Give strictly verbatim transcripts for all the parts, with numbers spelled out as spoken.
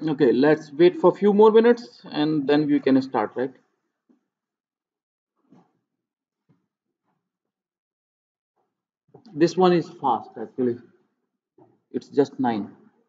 Okay, let's wait for a few more minutes and then we can start, right? This one is fast actually. It's just nine.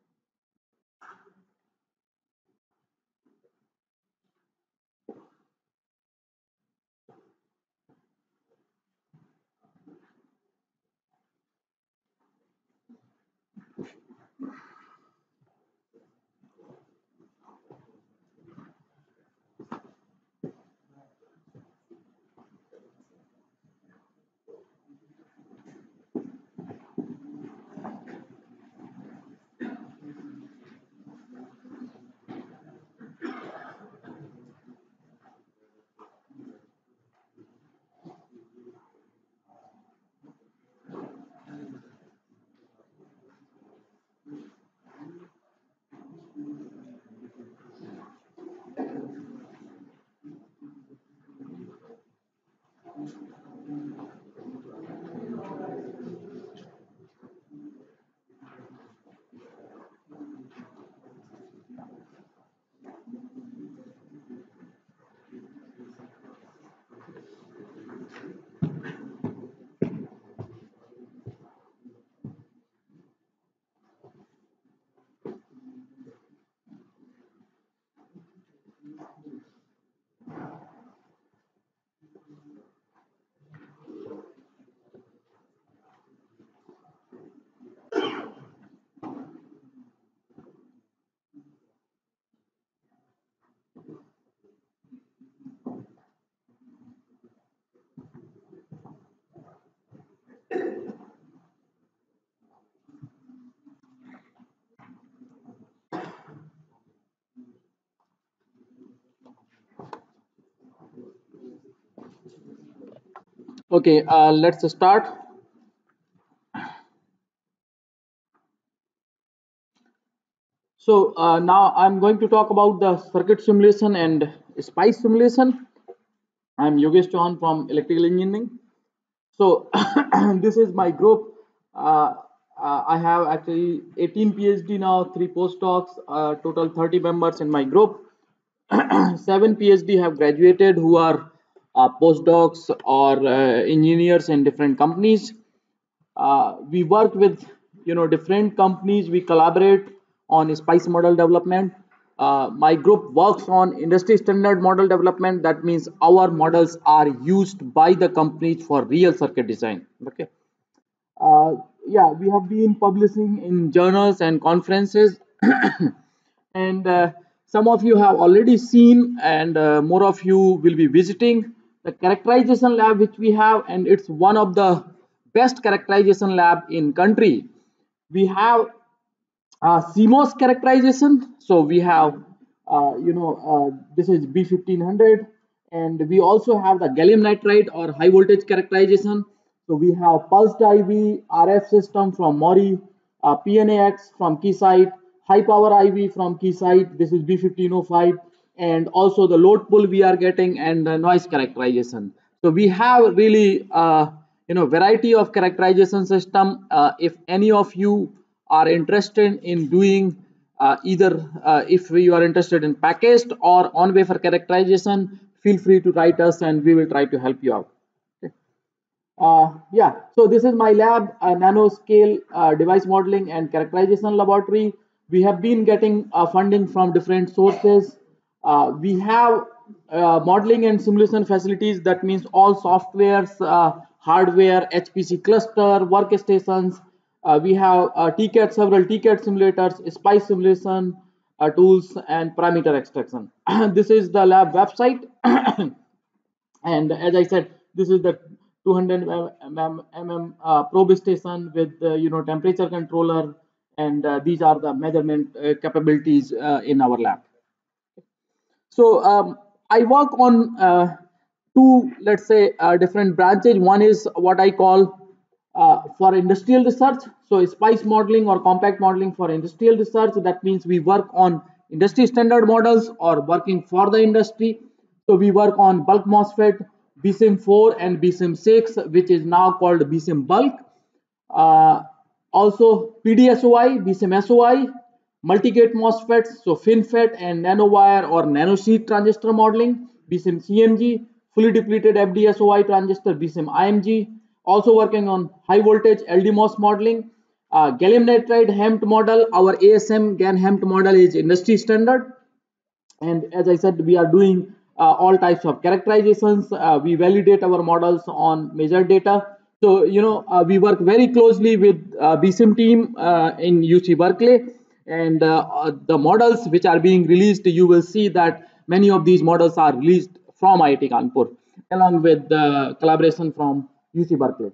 Okay, uh, let's start. So uh, now I'm going to talk about the circuit simulation and spice simulation. I'm Yogesh Chauhan from electrical engineering. So this is my group. Uh, uh, I have actually eighteen PhD now, three postdocs, uh, total thirty members in my group. Seven PhD have graduated who are uh, postdocs or uh, engineers in different companies. Uh, we work with you know different companies. We collaborate on spice model development. Uh, my group works on industry standard model development. That means our models are used by the companies for real circuit design. Okay. uh, yeah, we have been publishing in journals and conferences. And uh, some of you have already seen, and uh, more of you will be visiting the characterization lab which we have, and it's one of the best characterization lab in country. We have uh, C MOS characterization. So we have, uh, you know, uh, this is B fifteen hundred, and we also have the gallium nitride or high voltage characterization. So we have pulsed I V, R F system from Mori, uh, P N A X from Keysight, high power I V from Keysight. This is B fifteen oh five, and also the load pull we are getting and the noise characterization. So we have really, uh, you know, variety of characterization system. Uh, if any of you are interested in doing uh, either uh, if you are interested in packaged or on wafer characterization, feel free to write us and we will try to help you out. Okay. Uh, yeah, so this is my lab, uh, nanoscale uh, device modeling and characterization laboratory. We have been getting uh, funding from different sources. Uh, we have uh, modeling and simulation facilities. That means all softwares, uh, hardware, H P C cluster, workstations. Uh, we have uh, T CAD, several T CAD simulators, SPICE simulation uh, tools, and parameter extraction. This is the lab website. And as I said, this is the two hundred millimeter uh, probe station with uh, you know temperature controller, and uh, these are the measurement uh, capabilities uh, in our lab. So um, I work on uh, two, let's say, uh, different branches. One is what I call uh, for industrial research. So SPICE modeling or compact modeling for industrial research. That means we work on industry standard models or working for the industry. So we work on bulk MOSFET, B SIM four and B SIM six, which is now called B SIM bulk. Uh, Also P D S O I, B SIM S O I, multi-gate MOSFETs, so FinFET and nanowire or nanosheet transistor modeling, B SIM C M G, fully depleted F D SOI transistor, B SIM I M G, also working on high voltage L D MOS modeling, uh, gallium nitride HEMT model. Our A S M GaN HEMT model is industry standard. And as I said, we are doing uh, all types of characterizations. Uh, we validate our models on measured data. So, you know, uh, we work very closely with uh, B SIM team uh, in U C Berkeley, and uh, uh, the models which are being released, you will see that many of these models are released from I I T Kanpur, along with the collaboration from U C Berkeley.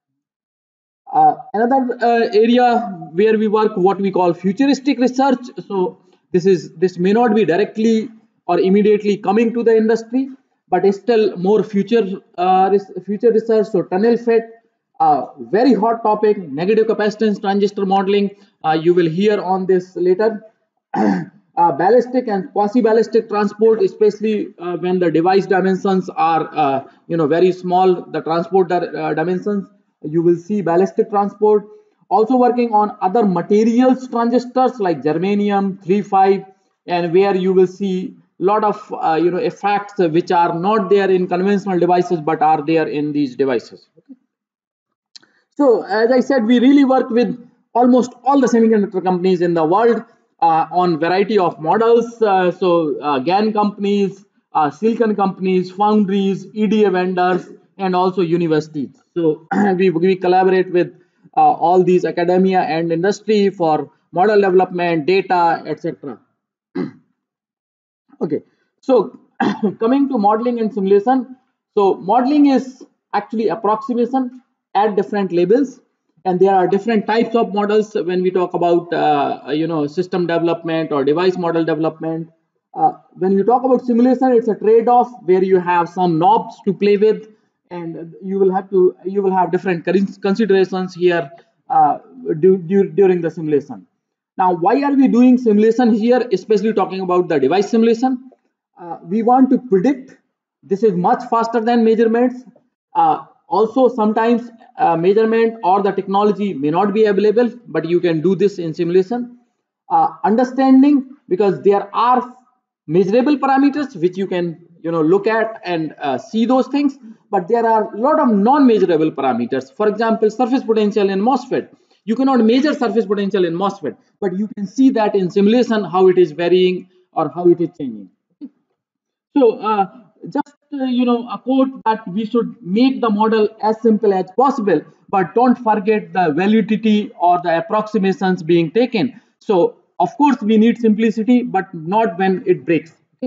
Uh, another uh, area where we work, what we call futuristic research. So this is this may not be directly or immediately coming to the industry, but it's still more future uh, future research. So tunnel FET, uh, very hot topic, negative capacitance transistor modeling. Uh, you will hear on this later. Uh, ballistic and quasi-ballistic transport, especially uh, when the device dimensions are, uh, you know, very small, the transport uh, dimensions, you will see ballistic transport. Also working on other materials transistors like germanium, three five, and where you will see a lot of, uh, you know, effects which are not there in conventional devices but are there in these devices. Okay. So as I said, we really work with almost all the semiconductor companies in the world uh, on variety of models. Uh, so uh, GaN companies, uh, silicon companies, foundries, E D A vendors, and also universities. So we, we collaborate with uh, all these academia and industry for model development, data, et cetera. Okay, so coming to modeling and simulation. So modeling is actually approximation at different levels, and there are different types of models when we talk about uh, you know, system development or device model development. Uh, when you talk about simulation, it's a trade-off where you have some knobs to play with, and you will have to you will have different considerations here uh, do, do, during the simulation. Now, why are we doing simulation here, especially talking about the device simulation? Uh, we want to predict. This is much faster than measurements. Uh, also, sometimes uh, measurement or the technology may not be available, but you can do this in simulation. Uh, understanding, because there are measurable parameters which you can, you know, look at and uh, see those things, but there are a lot of non-measurable parameters. For example, surface potential in MOSFET. You cannot measure surface potential in MOSFET, but you can see that in simulation how it is varying or how it is changing. So uh, just uh, you know, a quote that we should make the model as simple as possible, but don't forget the validity or the approximations being taken. So of course we need simplicity, but not when it breaks. Okay?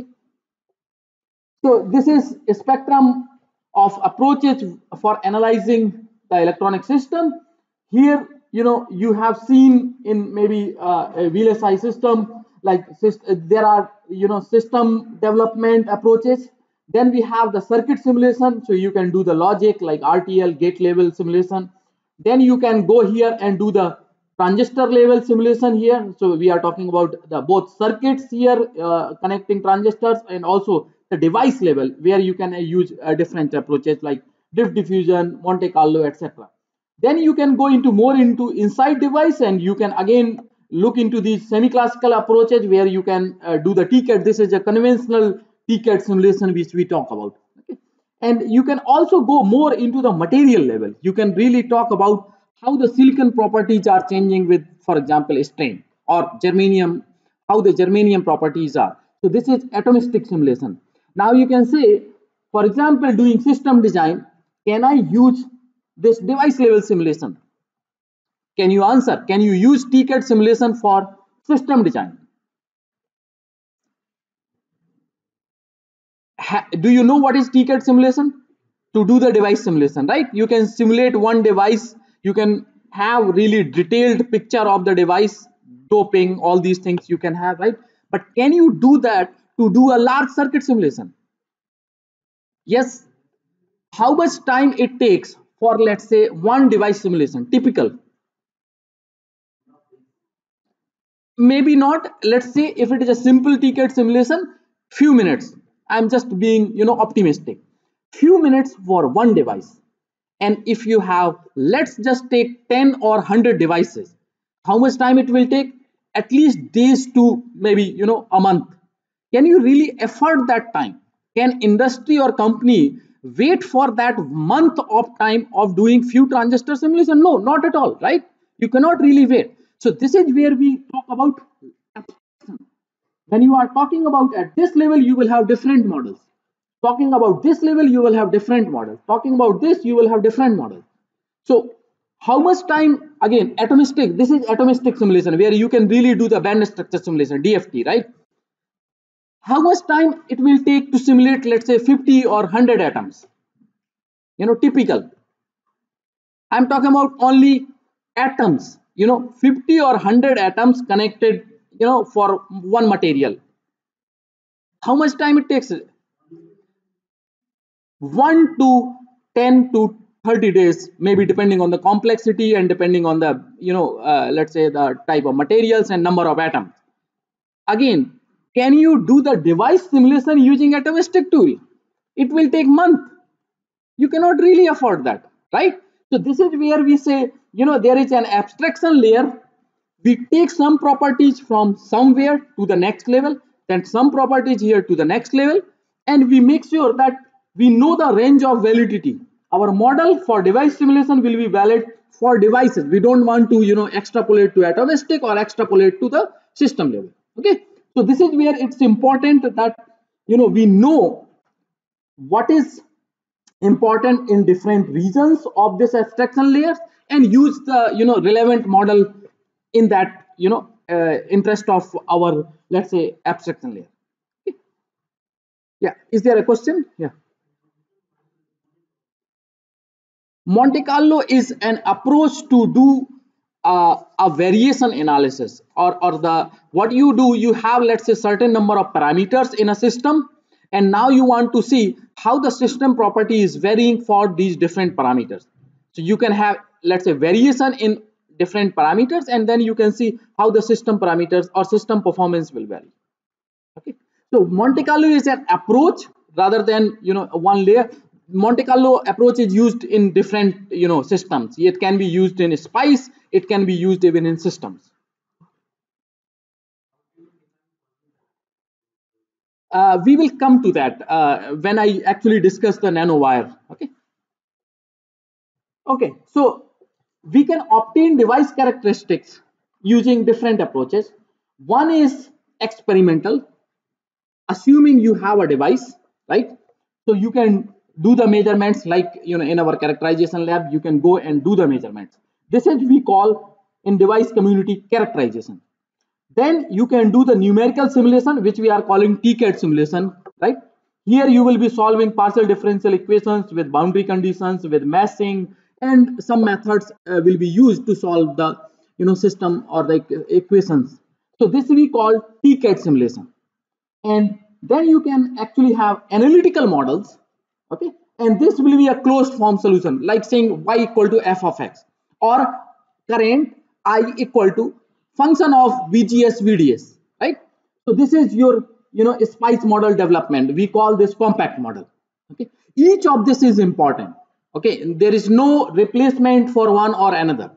So this is a spectrum of approaches for analyzing the electronic system. Here, you know, you have seen in maybe uh, a V L S I system, like there are, you know, system development approaches. Then we have the circuit simulation, so you can do the logic like R T L, gate level simulation. Then you can go here and do the transistor level simulation here. So we are talking about the both circuits here, uh, connecting transistors, and also the device level where you can uh, use uh, different approaches like drift diffusion, Monte Carlo, et cetera. Then you can go into more into inside device, and you can again look into these semi-classical approaches where you can uh, do the T CAD. This is a conventional T CAD simulation which we talk about. Okay? And you can also go more into the material level. You can really talk about how the silicon properties are changing with, for example, strain, or germanium, how the germanium properties are. So this is atomistic simulation. Now you can say, for example, doing system design, can I use this device level simulation? Can you answer? Can you use T CAD simulation for system design? Ha, do you know what is T CAD simulation? To do the device simulation, right? You can simulate one device. You can have really detailed picture of the device, doping, all these things you can have, right? But can you do that to do a large circuit simulation? Yes. How much time it takes for, let's say, one device simulation, typical? Maybe not. Let's say if it is a simple T CAD simulation, few minutes. I'm just being, you know, optimistic. Few minutes for one device. And if you have, let's just take ten or one hundred devices, how much time it will take? at least days to maybe, you know, a month. Can you really afford that time? Can industry or company wait for that month of time of doing few transistor simulation? No, not at all, right? You cannot really wait. So this is where we talk about abstraction. When you are talking about at this level, you will have different models. Talking about this level, you will have different models. Talking about this, you will have different models. So how much time, again, atomistic, this is atomistic simulation where you can really do the band structure simulation, D F T, right? How much time it will take to simulate, let's say, fifty or one hundred atoms? You know, typical. I'm talking about only atoms, you know, fifty or one hundred atoms connected, you know, for one material. How much time it takes? one to ten to thirty days, maybe, depending on the complexity and depending on the, you know, uh, let's say the type of materials and number of atoms. Again, can you do the device simulation using atomistic tool? It will take month. You cannot really afford that, right? So this is where we say, you know, there is an abstraction layer. We take some properties from somewhere to the next level, then some properties here to the next level, and we make sure that we know the range of validity. Our model for device simulation will be valid for devices. We don't want to, you know, extrapolate to atomistic or extrapolate to the system level. Okay, so this is where it's important that, you know, we know what is important in different regions of this abstraction layers and use the, you know, relevant model in that, you know, uh, interest of our, let's say, abstraction layer. Okay. Yeah, is there a question? Yeah. Monte Carlo is an approach to do uh, a variation analysis, or or the what you do, you have, let's say, certain number of parameters in a system, and now you want to see how the system property is varying for these different parameters. So you can have, let's say, variation in different parameters, and then you can see how the system parameters or system performance will vary. Okay, so Monte Carlo is an approach rather than, you know, one layer. Monte Carlo approach is used in different, you know, systems. It can be used in SPICE, it can be used even in systems. Uh, we will come to that uh, when I actually discuss the nanowire. Okay. Okay, so we can obtain device characteristics using different approaches. One is experimental, assuming you have a device, right? So you can do the measurements, like, you know, in our characterization lab, you can go and do the measurements. This is we call in device community characterization. Then you can do the numerical simulation, which we are calling T CAD simulation, right? Here you will be solving partial differential equations with boundary conditions, with meshing, and some methods uh, will be used to solve the, you know, system or the equations. So this we call T CAD simulation. And then you can actually have analytical models. Okay, and this will be a closed form solution, like saying y equal to f of x, or current I equal to function of vgs vds, right? So this is your, you know, SPICE model development. We call this compact model. Okay, each of this is important. Okay, there is no replacement for one or another.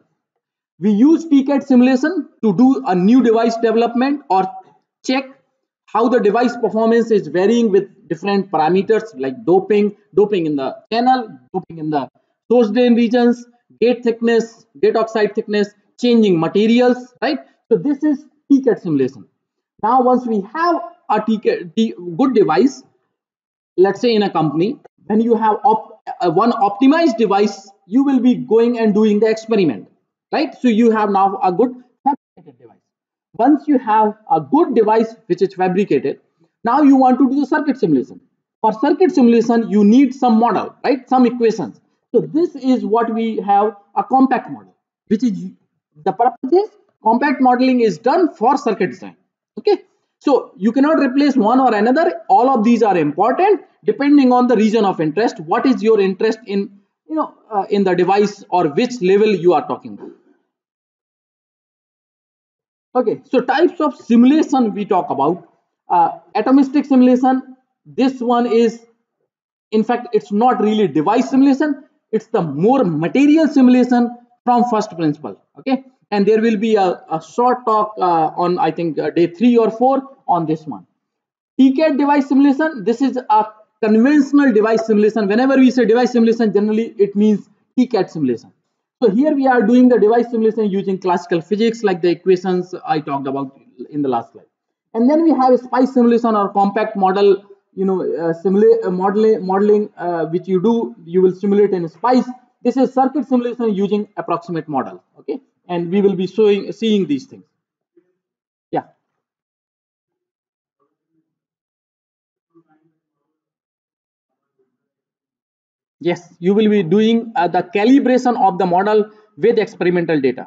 We use T CAD simulation to do a new device development or check how the device performance is varying with different parameters like doping, doping in the channel, doping in the source drain regions, gate thickness, gate oxide thickness, changing materials, right? So this is T CAD simulation. Now, once we have a T CAD, good device, let's say in a company, when you have op, uh, one optimized device, you will be going and doing the experiment, right? So you have now a good fabricated device. Once you have a good device which is fabricated, now you want to do the circuit simulation. For circuit simulation, you need some model, right? Some equations. So this is what we have, a compact model, which is the purpose is compact modeling is done for circuit design. Okay, so you cannot replace one or another. All of these are important depending on the region of interest. What is your interest in, you know, uh, in the device, or which level you are talking about. Okay, so types of simulation we talk about. Uh, atomistic simulation. This one is, in fact, it's not really device simulation. It's the more material simulation from first principle. Okay, and there will be a, a short talk uh, on, I think, uh, day three or four on this one. TCAD device simulation, this is a conventional device simulation. Whenever we say device simulation, generally it means TCAD simulation. So here we are doing the device simulation using classical physics, like the equations I talked about in the last slide. And then we have a SPICE simulation or compact model, you know, uh, simulate uh, modeling, modeling uh, which you do, you will simulate in SPICE. This is circuit simulation using approximate model. Okay, and we will be showing seeing these things. Yeah. Yes, you will be doing uh, the calibration of the model with experimental data.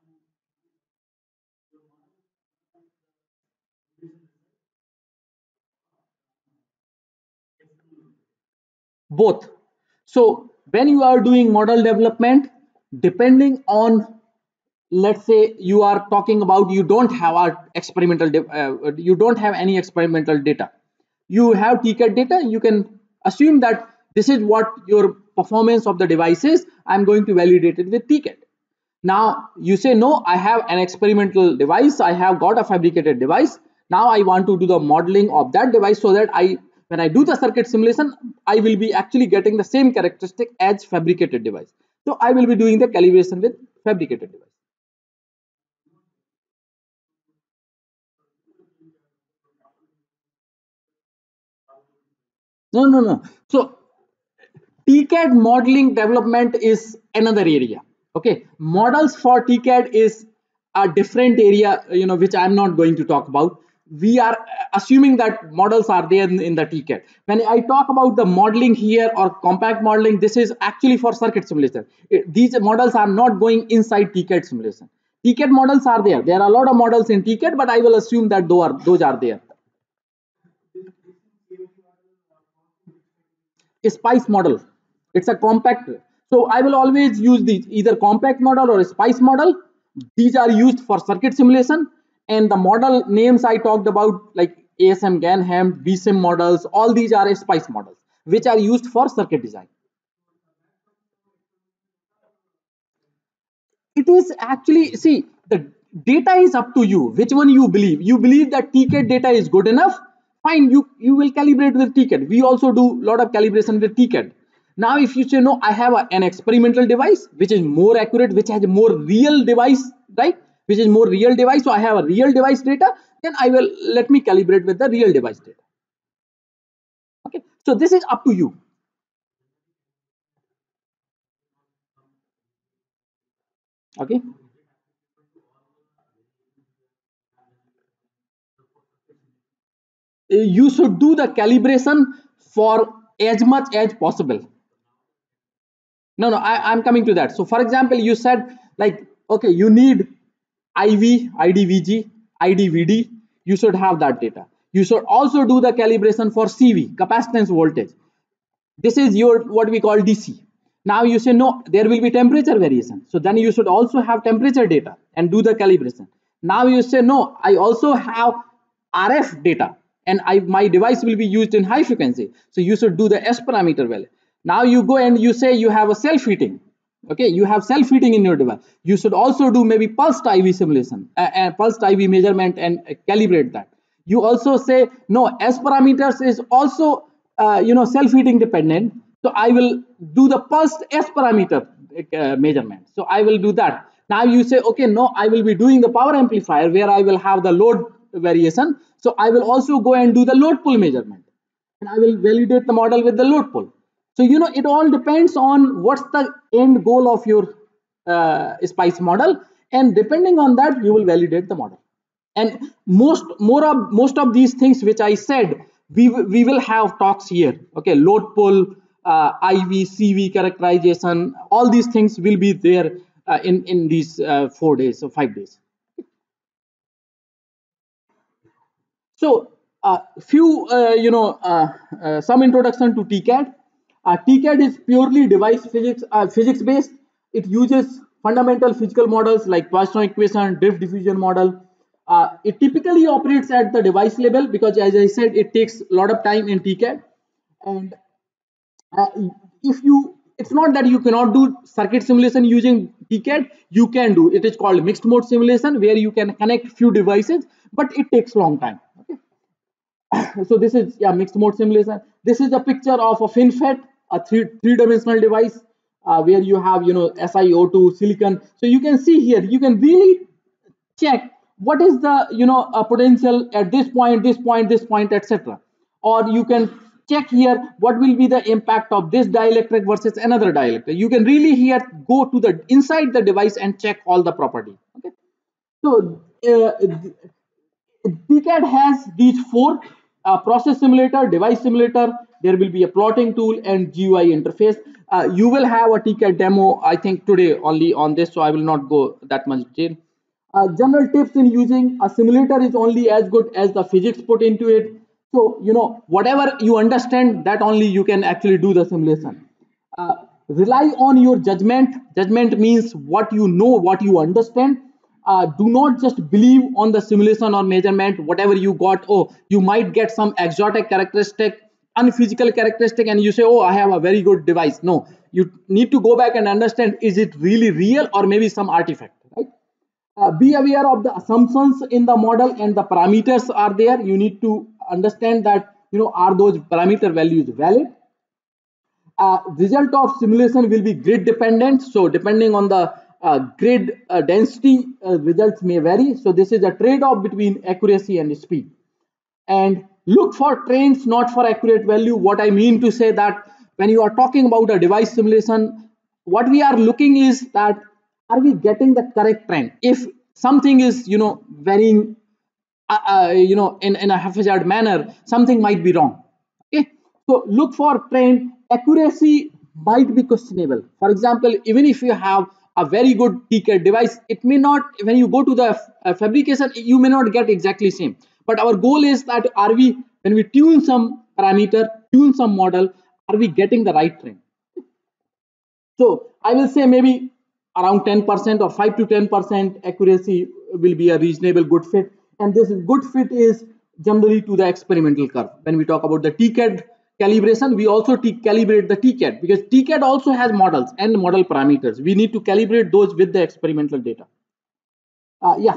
Both. So when you are doing model development, depending on, let's say you are talking about, you don't have a experimental uh, you don't have any experimental data, you have TCAD data, you can assume that this is what your performance of the device is, I'm going to validate it with TCAD. Now you say, no, I have an experimental device, I have got a fabricated device, now I want to do the modeling of that device so that I, when I do the circuit simulation, I will be actually getting the same characteristic as fabricated device. So I will be doing the calibration with fabricated device. No, no, no. So TCAD modeling development is another area. Okay, models for TCAD is a different area, you know, which I'm not going to talk about. We are assuming that models are there in, in the TCAD. When I talk about the modeling here or compact modeling, this is actually for circuit simulation. It, these models are not going inside TCAD simulation. TCAD models are there. There are a lot of models in TCAD, but I will assume that those are, those are there. SPICE model. It's a compact. So I will always use these, either compact model or SPICE model. These are used for circuit simulation. And the model names I talked about, like A S M Ganham, B SIM models, all these are SPICE models, which are used for circuit design. It is actually, see, the data is up to you, which one you believe. You believe that TCAD data is good enough, fine, you you will calibrate with TCAD. We also do a lot of calibration with TCAD. Now if you say, no, I have a, an experimental device which is more accurate, which has a more real device, right, which is more real device, so I have a real device data, then I will, let me calibrate with the real device data. Okay, so this is up to you. Okay, you should do the calibration for as much as possible. No, no, I, I'm coming to that. So, for example, you said, like, okay, you need I V, I D V G, I D V D. You should have that data. You should also do the calibration for C V, capacitance voltage. This is your what we call D C. Now you say, no, there will be temperature variation. So then you should also have temperature data and do the calibration. Now you say, no, I also have R F data and I, my device will be used in high frequency. So you should do the S parameter value. Now you go and you say you have a self-heating. Okay, you have self-heating in your device. You should also do maybe pulsed I V simulation, uh, uh, pulsed I V measurement and uh, calibrate that. You also say, no, S parameters is also uh, you know, self-heating dependent. So I will do the pulsed S parameter uh, measurement. So I will do that. Now you say, okay, no, I will be doing the power amplifier where I will have the load variation. So I will also go and do the load pull measurement. And I will validate the model with the load pull. So, you know, it all depends on what's the end goal of your uh, SPICE model. And depending on that, you will validate the model. And most more of most of these things which I said, we we will have talks here. Okay, load pull, uh, I V, C V characterization, all these things will be there uh, in in these uh, four days or five days. So, a uh, few, uh, you know, uh, uh, some introduction to TCAD. Uh, TCAD is purely device physics, uh, physics based. It uses fundamental physical models like Poisson equation, drift diffusion model. Uh, it typically operates at the device level because, as I said, it takes a lot of time in TCAD. And uh, if you it's not that you cannot do circuit simulation using T C A D. You can do it. Is called mixed mode simulation, where you can connect few devices, but it takes long time. Okay. So this is, yeah, mixed mode simulation. This is a picture of a FinFET, a three three dimensional device, uh, where you have, you know, S i O two silicon. So you can see here, you can really check what is the, you know, uh, potential at this point, this point, this point, etc. Or you can check here what will be the impact of this dielectric versus another dielectric. You can really here go to the inside the device and check all the property. Okay. So uh, T C A D has these four: uh, process simulator, device simulator, there will be a plotting tool, and G U I interface. Uh, you will have a T C A D demo, I think, today only on this, so I will not go that much detail. Uh, general tips in using a simulator is only as good as the physics put into it. So, you know, whatever you understand, that only you can actually do the simulation. Uh, Rely on your judgment. Judgment means what you know, what you understand. Uh, do not just believe on the simulation or measurement, whatever you got. Oh, you might get some exotic characteristic, unphysical characteristic, and you say, oh, I have a very good device. No, you need to go back and understand, is it really real or maybe some artifact, right? Uh, be aware of the assumptions in the model and the parameters are there. You need to understand that, you know, are those parameter values valid? Uh, result of simulation will be grid dependent. So depending on the uh, grid uh, density, uh, results may vary. So this is a trade-off between accuracy and speed. And look for trends, not for accurate value. What I mean to say that when you are talking about a device simulation, what we are looking is that, are we getting the correct trend? If something is, you know, varying, uh, uh, you know, in, in a haphazard manner, something might be wrong. Okay. So look for trend. Accuracy might be questionable. For example, even if you have a very good T C A D device, it may not, when you go to the uh, fabrication, you may not get exactly same. But our goal is that, are we, when we tune some parameter, tune some model, are we getting the right trend? So I will say maybe around ten percent or five to ten percent accuracy will be a reasonable good fit. And this good fit is generally to the experimental curve. When we talk about the T C A D calibration, we also calibrate the T C A D, because T C A D also has models and model parameters. We need to calibrate those with the experimental data. Uh, yeah.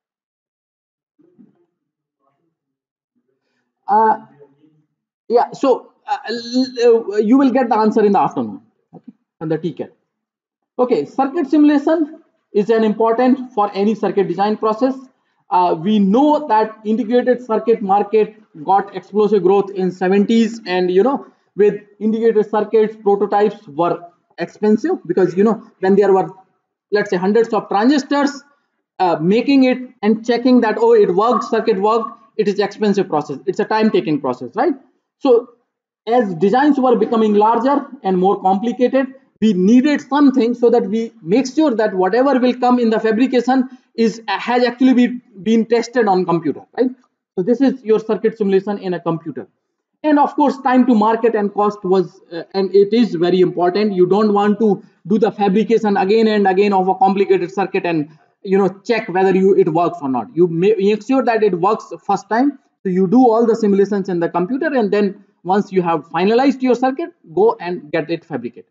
Uh, yeah. So uh, you will get the answer in the afternoon, okay, on the T C A D. Okay, circuit simulation is an important for any circuit design process. Uh, we know that integrated circuit market got explosive growth in seventies, and, you know, with integrated circuits, prototypes were expensive, because, you know, when there were, let's say, hundreds of transistors, uh, making it and checking that, oh, it worked, circuit worked, it is expensive process. It's a time taking process, right? So as designs were becoming larger and more complicated, we needed something so that we make sure that whatever will come in the fabrication is has actually be, been tested on computer, right? So this is your circuit simulation in a computer. And of course, time to market and cost was, uh, and it is very important. You don't want to do the fabrication again and again of a complicated circuit and, you know, check whether you it works or not. You make sure that it works first time. So you do all the simulations in the computer, and then once you have finalized your circuit, go and get it fabricated.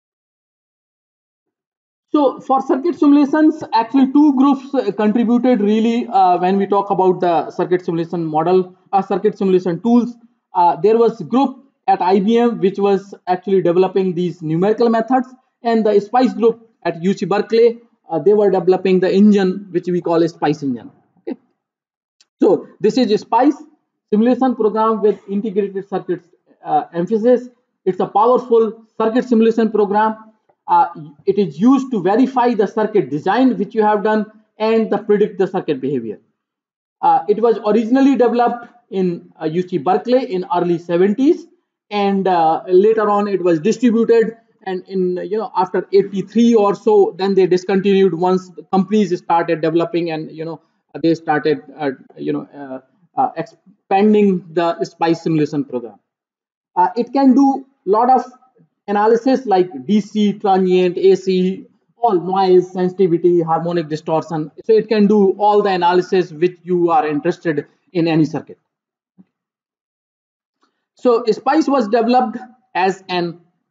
So for circuit simulations, actually two groups uh, contributed really, uh, when we talk about the circuit simulation model, uh, circuit simulation tools. Uh, there was a group at I B M which was actually developing these numerical methods, and the SPICE group at U C Berkeley, uh, they were developing the engine which we call a SPICE engine. Okay. So this is a SPICE simulation program with integrated circuits uh, emphasis. It's a powerful circuit simulation program. Uh, it is used to verify the circuit design which you have done and the predict the circuit behavior. Uh, it was originally developed in uh, U C Berkeley in early seventies, and uh, later on it was distributed. And in, you know, after eighty-three or so, then they discontinued once the companies started developing, and, you know, they started uh, you know uh, uh, expanding the SPICE simulation program. Uh, it can do a lot of analysis like D C, transient, A C, all noise, sensitivity, harmonic distortion. So it can do all the analysis which you are interested in any circuit. So SPICE was developed as an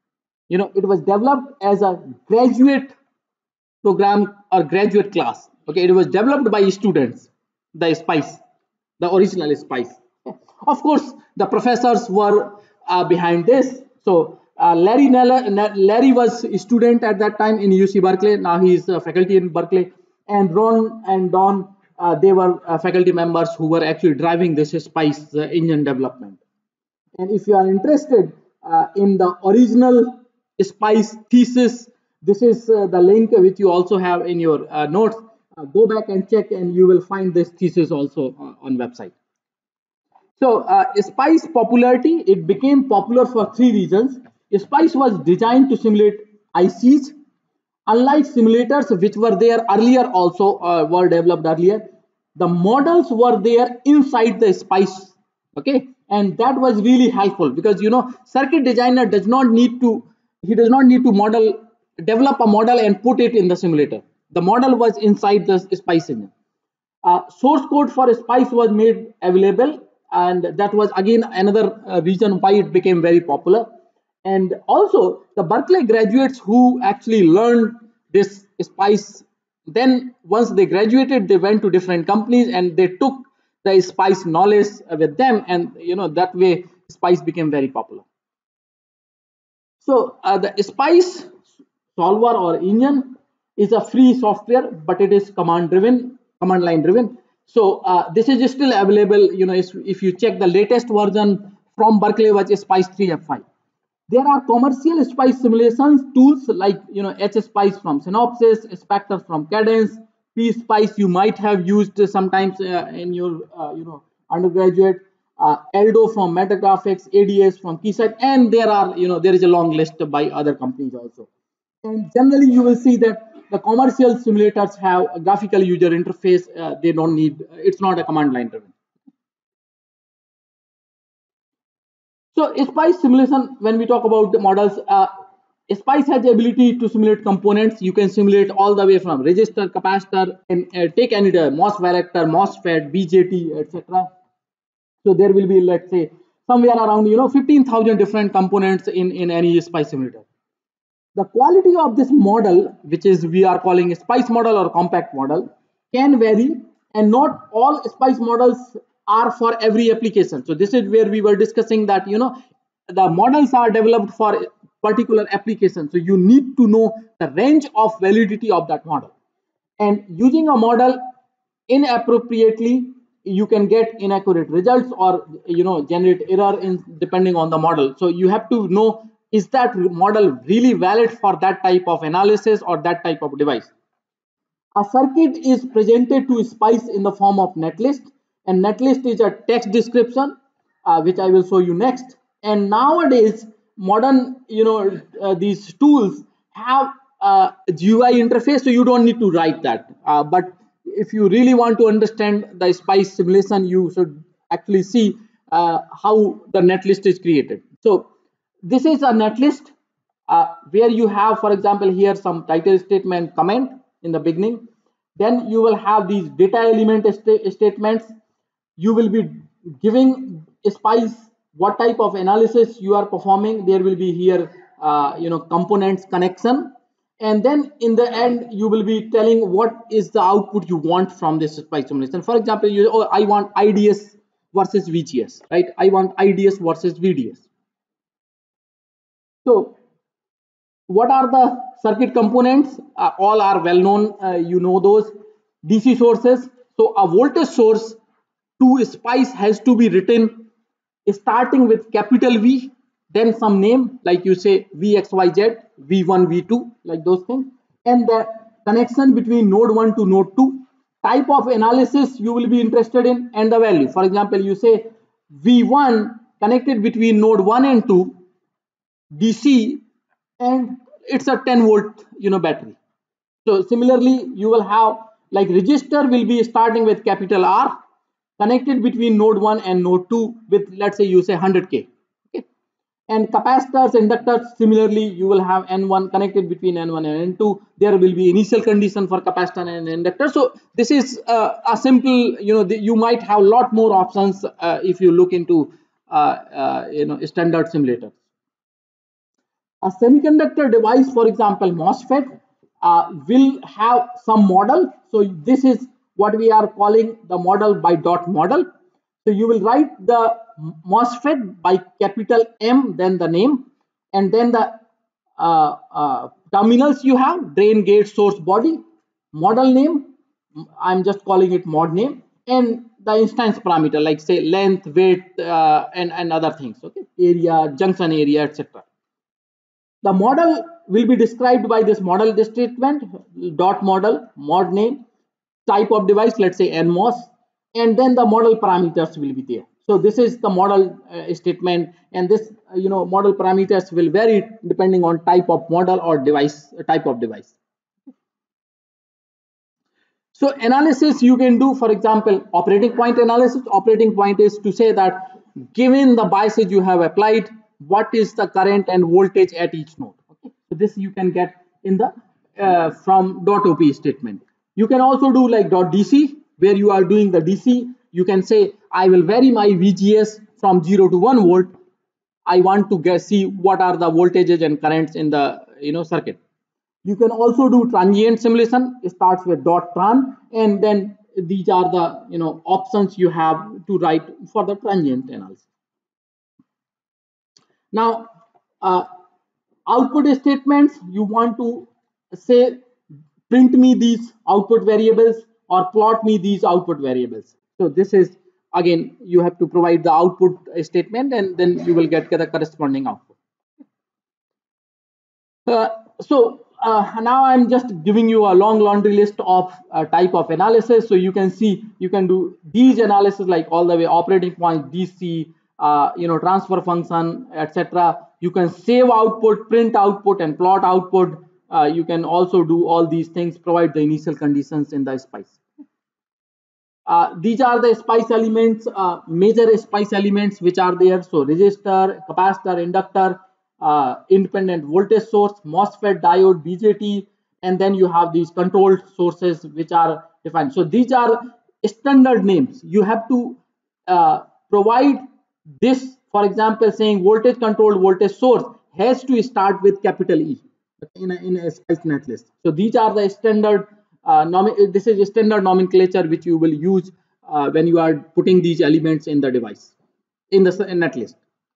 you know, it was developed as a graduate program or graduate class. Okay, it was developed by students, the spice, the original spice. Of course, the professors were uh, behind this. So uh, Larry Neller, Larry was a student at that time in U C Berkeley. Now he is a faculty in Berkeley, and Ron and Don, uh, they were uh, faculty members who were actually driving this spice uh, engine development. And if you are interested uh, in the original spice thesis, this is uh, the link which you also have in your uh, notes. Uh, go back and check, and you will find this thesis also uh, on website. So uh, Spice popularity, it became popular for three reasons. Spice was designed to simulate I Cs. Unlike simulators which were there earlier, also uh, were developed earlier, the models were there inside the Spice. Okay, and that was really helpful because, you know, circuit designer does not need to, he does not need to model, develop a model and put it in the simulator. The model was inside the Spice engine. Uh, source code for Spice was made available, and that was again another uh, reason why it became very popular. And also the Berkeley graduates who actually learned this Spice, then once they graduated, they went to different companies and they took the Spice knowledge with them, and you know, that way Spice became very popular. So uh, the Spice solver or engine is a free software, but it is command driven, command line driven. So uh, this is still available. You know, if, if you check the latest version from Berkeley, which is Spice three F five. There are commercial Spice simulations tools like, you know, HSpice from Synopsys, Spectre from Cadence, PSpice you might have used sometimes uh, in your uh, you know, undergraduate, uh, Eldo from Metagraphics, A D S from Keysight, and there are, you know, there is a long list by other companies also. And generally you will see that the commercial simulators have a graphical user interface. Uh, they don't need, it's not a command line driven. So Spice simulation, when we talk about the models, uh, Spice has the ability to simulate components. You can simulate all the way from resistor, capacitor, and uh, take any the MOSFET, MOSFET, B J T, et cetera. So there will be, let's say, somewhere around, you know, fifteen thousand different components in, in any Spice simulator. The quality of this model, which is we are calling a Spice model or compact model, can vary, and not all Spice models are for every application. So this is where we were discussing that, you know, the models are developed for particular application. So you need to know the range of validity of that model. And using a model inappropriately, you can get inaccurate results, or, you know, generate error in depending on the model. So you have to know, is that model really valid for that type of analysis or that type of device. A circuit is presented to Spice in the form of netlist, and netlist is a text description, uh, which I will show you next. And nowadays, modern, you know, uh, these tools have a G U I interface, so you don't need to write that. Uh, but if you really want to understand the Spice simulation, you should actually see uh, how the netlist is created. So this is a netlist uh, where you have, for example, here some title statement comment in the beginning. Then you will have these data element st statements. You will be giving Spice what type of analysis you are performing. There will be here, uh, you know, components connection. And then in the end, you will be telling what is the output you want from this Spice simulation. For example, you, oh, I want I D S versus V G S, right? I want I D S versus V D S. So what are the circuit components? Uh, all are well known, uh, you know those. D C sources. So a voltage source to Spice has to be written starting with capital V, then some name like you say V X Y Z, V one, V two, like those things, and the connection between node one to node two, type of analysis you will be interested in, and the value. For example, you say V one connected between node one and two, D C, and it's a ten volt, you know, battery. So similarly, you will have like register will be starting with capital R, connected between node one and node two with, let's say, you say one hundred K. Okay. And capacitors, inductors, similarly, you will have N one connected between N one and N two. There will be initial condition for capacitor and inductor. So this is uh, a simple, you know, the, you might have a lot more options uh, if you look into, uh, uh, you know, standard simulators. A semiconductor device, for example, MOSFET, uh, will have some model. So this is what we are calling the model by dot model. So you will write the MOSFET by capital M, then the name, and then the uh, uh, terminals you have, drain, gate, source, body, model name, I'm just calling it mod name, and the instance parameter like say length, width, uh, and, and other things, okay, area, junction area, et cetera. The model will be described by this model statement, dot model, mod name, type of device, let's say N MOS, and then the model parameters will be there. So this is the model uh, statement, and this uh, you know model parameters will vary depending on type of model or device, uh, type of device. So analysis you can do, for example, operating point analysis. Operating point is to say that given the biases you have applied, what is the current and voltage at each node. Okay? So this you can get in the uh, from .op statement. You can also do like .dc, where you are doing the D C. You can say I will vary my V G S from zero to one volt. I want to get, see what are the voltages and currents in the you know circuit. You can also do transient simulation. It starts with dot tran, and then these are the you know options you have to write for the transient analysis. Now, uh, output statements, you want to say print me these output variables or plot me these output variables. So this is again you have to provide the output statement, and then you will get the corresponding output. Uh, so uh, now I'm just giving you a long laundry list of uh, type of analysis. So you can see you can do these analysis like all the way operating point, D C, uh, you know, transfer function, et cetera. You can save output, print output, and plot output. Uh, you can also do all these things, provide the initial conditions in the SPICE. Uh, these are the SPICE elements, uh, major SPICE elements which are there. So resistor, capacitor, inductor, uh, independent voltage source, MOSFET, diode, B J T, and then you have these controlled sources which are defined. So these are standard names. You have to uh, provide this, for example, saying voltage controlled voltage source has to start with capital E in a, in a SPICE netlist. So these are the standard uh, this is a standard nomenclature which you will use uh, when you are putting these elements in the device in the in netlist.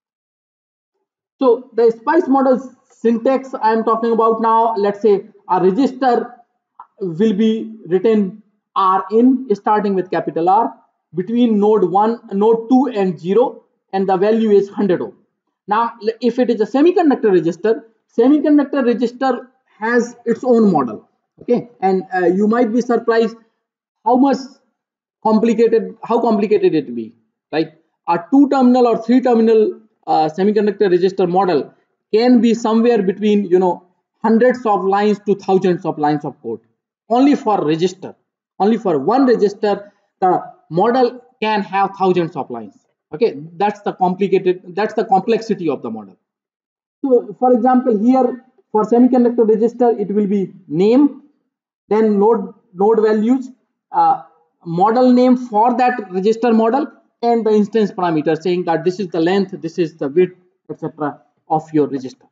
So the SPICE model syntax I am talking about now, let's say a register will be written R in starting with capital R between node one, node two and zero, and the value is one hundred ohm. Now, if it is a semiconductor register, semiconductor register has its own model. Okay, and uh, you might be surprised how much complicated, how complicated it be. Like a two terminal or three terminal uh, semiconductor register model can be somewhere between you know hundreds of lines to thousands of lines of code only for register. Only for one register, the model can have thousands of lines. Okay, that's the complicated, that's the complexity of the model. So for example, here for semiconductor register, it will be name, then node node values, uh, model name for that register model, and the instance parameter saying that this is the length, this is the width, et cetera of your register.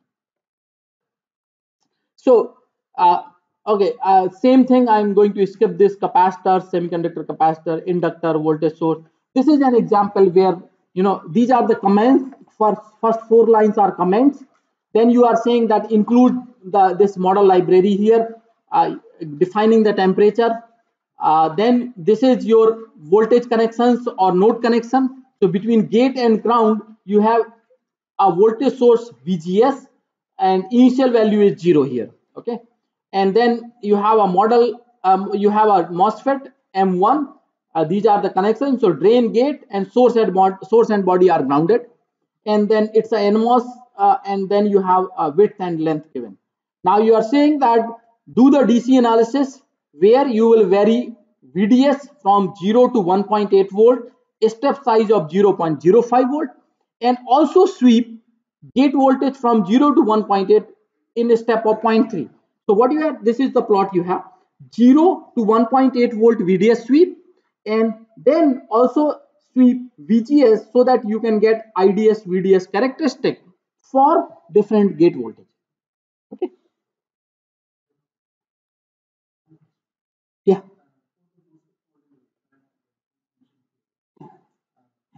So uh, okay, uh, same thing. I'm going to skip this capacitor, semiconductor capacitor, inductor, voltage source. This is an example where you know these are the comments. For first four lines are comments. Then you are saying that include the this model library here, uh, defining the temperature. Uh, then this is your voltage connections or node connection. So between gate and ground, you have a voltage source V G S, and initial value is zero here. Okay, and then you have a model. Um, you have a MOSFET M one. Uh, these are the connections. So drain, gate, and source and mod, source and body are grounded, and then it's a N MOS, uh, and then you have a width and length given. Now you are saying that do the D C analysis where you will vary V D S from zero to one point eight volt, step size of zero point zero five volt, and also sweep gate voltage from zero to one point eight in a step of zero point three. So what you have, this is the plot you have, zero to one point eight volt V D S sweep, and then also sweep V G S so that you can get I D S V D S characteristic for different gate voltage.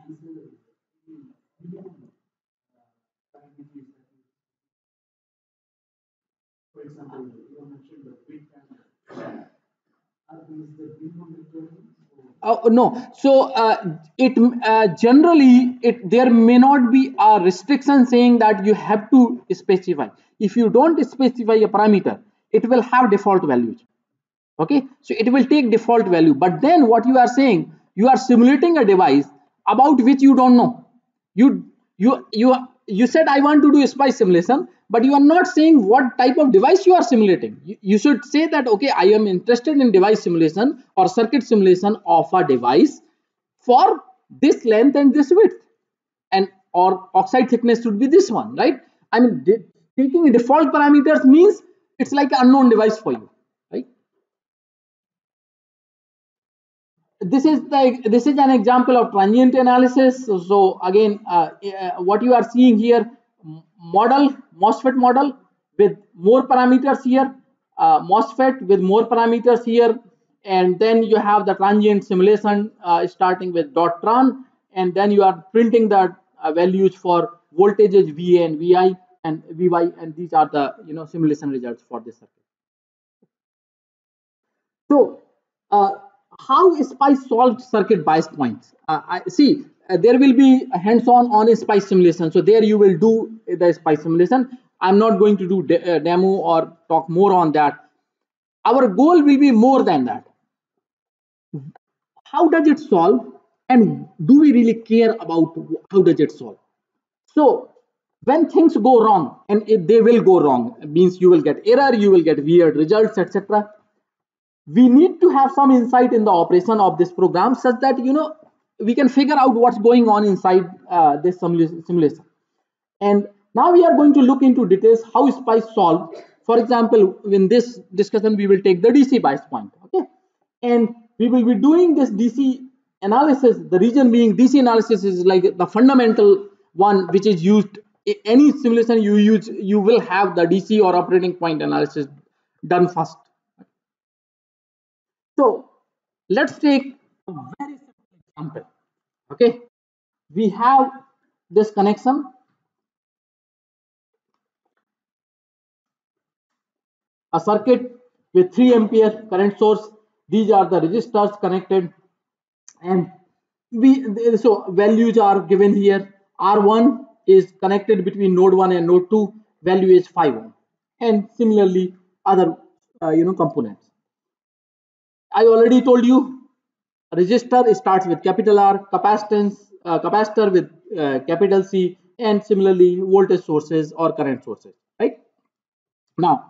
Oh no. So uh, it uh, generally it there may not be a restriction saying that you have to specify. If you don't specify a parameter, it will have default values. Okay, so it will take default value. But then what you are saying, you are simulating a device about which you don't know. You you you you said I want to do a spice simulation, but you are not saying what type of device you are simulating. You, you should say that okay, I am interested in device simulation or circuit simulation of a device for this length and this width, and or oxide thickness should be this one, right? I mean, taking default parameters means it's like an unknown device for you, right? This is the this is an example of transient analysis. So, so again, uh, uh, what you are seeing here, model MOSFET model with more parameters here, uh, MOSFET with more parameters here, and then you have the transient simulation uh, starting with dot tran, and then you are printing the uh, values for voltages V A and V I and V Y, and these are the you know simulation results for this circuit. So, uh, how SPICE solved circuit bias points? Uh, I see uh, there will be a hands-on on a SPICE simulation. So there you will do the SPICE simulation. I'm not going to do de uh, demo or talk more on that. Our goal will be more than that. How does it solve, and do we really care about how does it solve? So when things go wrong, and if they will go wrong, it means you will get error, you will get weird results, et cetera. We need to have some insight in the operation of this program such that you know we can figure out what's going on inside uh, this simulation. And now we are going to look into details how SPICE solve. For example, in this discussion we will take the D C bias point, okay, and we will be doing this D C analysis. The reason being D C analysis is like the fundamental one which is used. Any simulation you use, you will have the D C or operating point analysis done first. So let's take a very simple example. Okay, we have this connection, a circuit with three ampere current source. These are the resistors connected, and we so values are given here. R one is connected between node one and node two. Value is five ohm, and similarly other uh, you know components. I already told you resistor starts with capital R, capacitance uh, capacitor with uh, capital C, and similarly voltage sources or current sources, right? Now,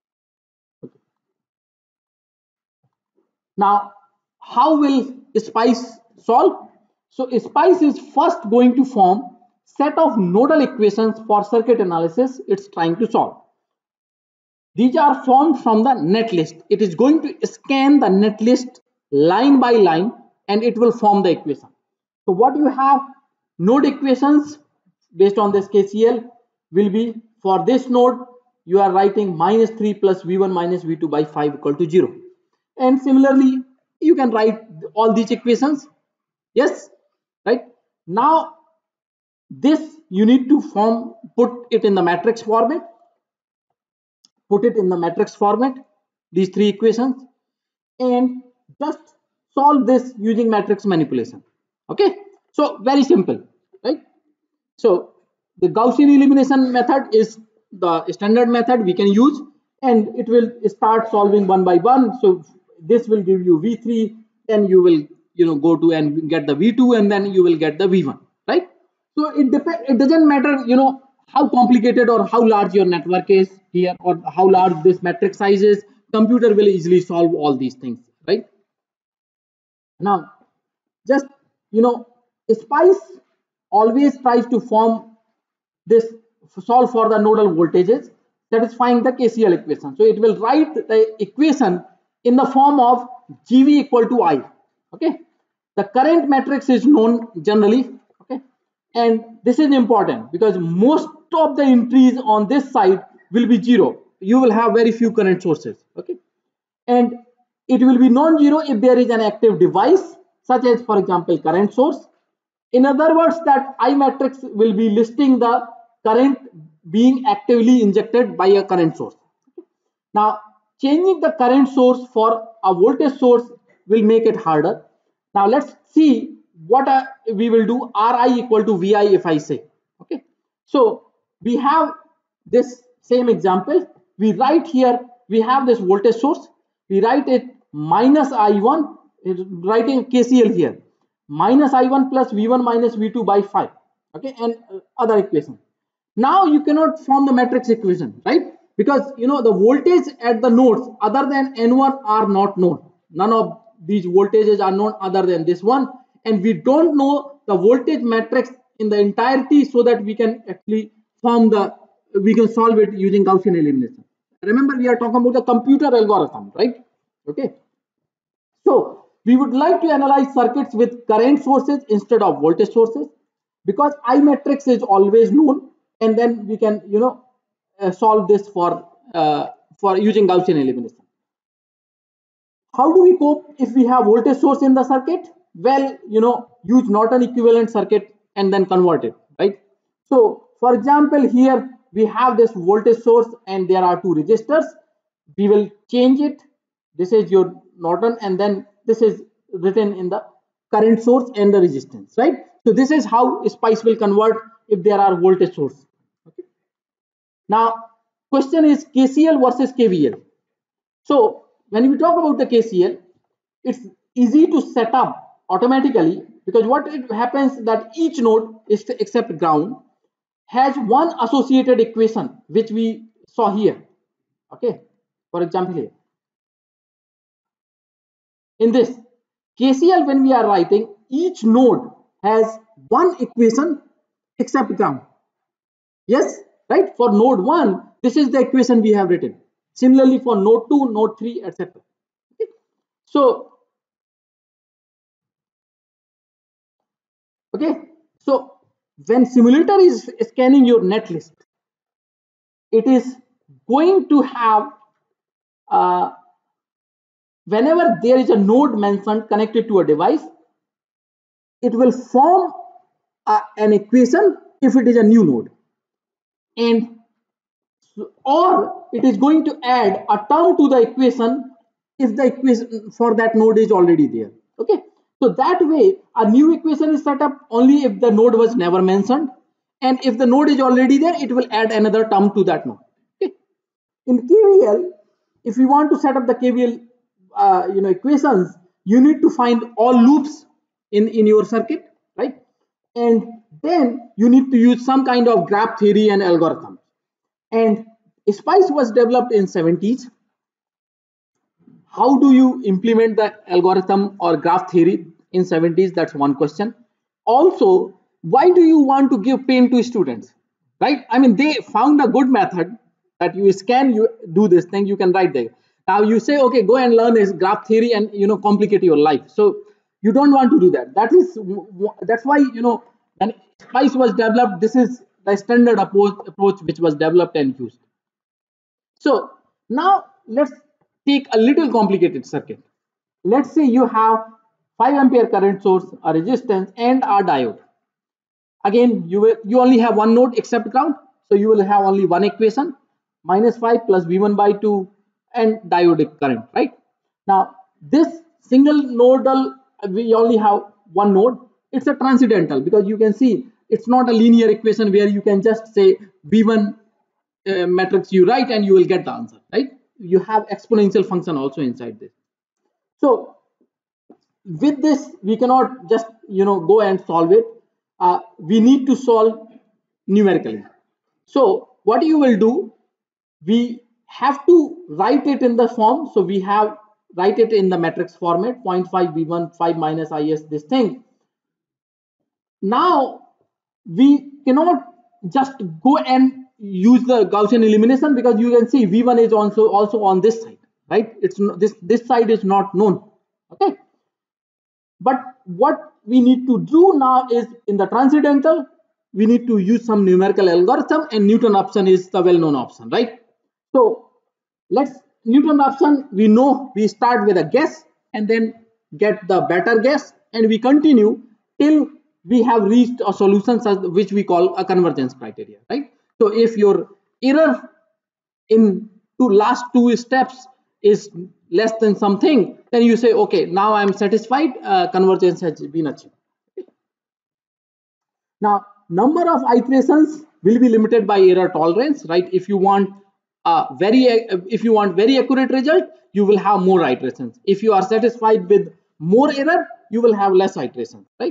now how will SPICE solve? So SPICE is first going to form set of nodal equations for circuit analysis it's trying to solve. These are formed from the netlist. It is going to scan the netlist line by line and it will form the equation. So what you have, node equations based on this K C L will be for this node you are writing minus three plus V one minus V two by five equal to zero. And similarly you can write all these equations. Yes, right? Now this you need to form, put it in the matrix format. Put it in the matrix format, these three equations, and just solve this using matrix manipulation. Okay, so very simple, right? So the Gaussian elimination method is the standard method we can use, and it will start solving one by one. So this will give you V three, then you will you know go to and get the V two, and then you will get the V one, right? So it depends. It doesn't matter, you know, how complicated or how large your network is here, or how large this matrix size is. Computer will easily solve all these things, right? Now, just you know, SPICE always tries to form this, solve for the nodal voltages satisfying the K C L equation. So it will write the equation in the form of G V equal to I. Okay, the current matrix is known generally. Okay, and this is important because most of the entries on this side will be zero. You will have very few current sources. Okay, and it will be non-zero if there is an active device such as, for example, current source, In other words, that I matrix will be listing the current being actively injected by a current source. Now, changing the current source for a voltage source will make it harder. Now, let's see what uh, we will do. Ri equal to Vi if I say. Okay. So, we have this same example. We write here, we have this voltage source. We write it minus I one, writing K C L here. Minus I one plus V one minus V two by five. Okay. And uh, other equation. Now you cannot form the matrix equation, right? Because you know the voltage at the nodes other than N one are not known. None of these voltages are known other than this one, and we don't know the voltage matrix in the entirety, so that we can actually form the we can solve it using Gaussian elimination. Remember, we are talking about the computer algorithm, right? Okay. So we would like to analyze circuits with current sources instead of voltage sources, because I matrix is always known, and then we can you know uh, solve this for uh, for using Gaussian elimination. How do we cope if we have voltage source in the circuit? Well, you know, use Norton equivalent circuit and then convert it, right? So, for example, here we have this voltage source and there are two resistors. We will change it. This is your Norton, and then this is written in the current source and the resistance, right? So this is how SPICE will convert if there are voltage source. Okay. Now, question is K C L versus K V L. So when we talk about the K C L, it's easy to set up automatically, because what it happens that each node is to except ground has one associated equation which we saw here. Okay, for example, here in this K C L, when we are writing, each node has one equation except ground. Yes, right? For node one, this is the equation we have written. Similarly for node two, node three, et cetera. Okay. So, okay, so when simulator is scanning your netlist, it is going to have uh, whenever there is a node mentioned connected to a device, it will form uh, an equation if it is a new node, and or it is going to add a term to the equation if the equation for that node is already there. Okay, so that way a new equation is set up only if the node was never mentioned, and if the node is already there, it will add another term to that node. Okay. In K V L, if you want to set up the K V L uh, you know equations, you need to find all loops in in your circuit, right? And then you need to use some kind of graph theory and algorithm. And SPICE was developed in seventies. How do you implement the algorithm or graph theory in seventies? That's one question. Also, why do you want to give pain to students? Right? I mean, they found a good method that you scan, you do this thing, you can write there. Now you say, okay, go and learn this graph theory and you know complicate your life. So you don't want to do that. That is that's why you know when SPICE was developed, this is the standard approach, approach which was developed and used. So now let's take a little complicated circuit. Let's say you have five ampere current source, a resistance, and a diode. Again, you will you only have one node except ground, so you will have only one equation: minus five plus V one by two and diodic current. Right now, this single nodal, we only have one node. It's a transcendental, because you can see it's not a linear equation where you can just say V one uh, matrix you write and you will get the answer, right? You have exponential function also inside this. So with this, we cannot just you know go and solve it. Uh, we need to solve numerically. So what you will do, we have to write it in the form. So we have write it in the matrix format: zero point five V one, five minus is this thing. Now we cannot just go and use the Gaussian elimination, because you can see V one is also also on this side, right? It's this this side is not known. Okay, but what we need to do now is, in the transcendental, we need to use some numerical algorithm, and Newton option is the well-known option, right? So let's Newton option, we know we start with a guess and then get the better guess, and we continue till we have reached a solution such, which we call a convergence criteria, right? So if your error in two last two steps is less than something, then you say, okay, now I'm satisfied, uh, convergence has been achieved. Now, number of iterations will be limited by error tolerance, right? If you want a very, if you want very accurate result, you will have more iterations. If you are satisfied with more error, you will have less iterations, right?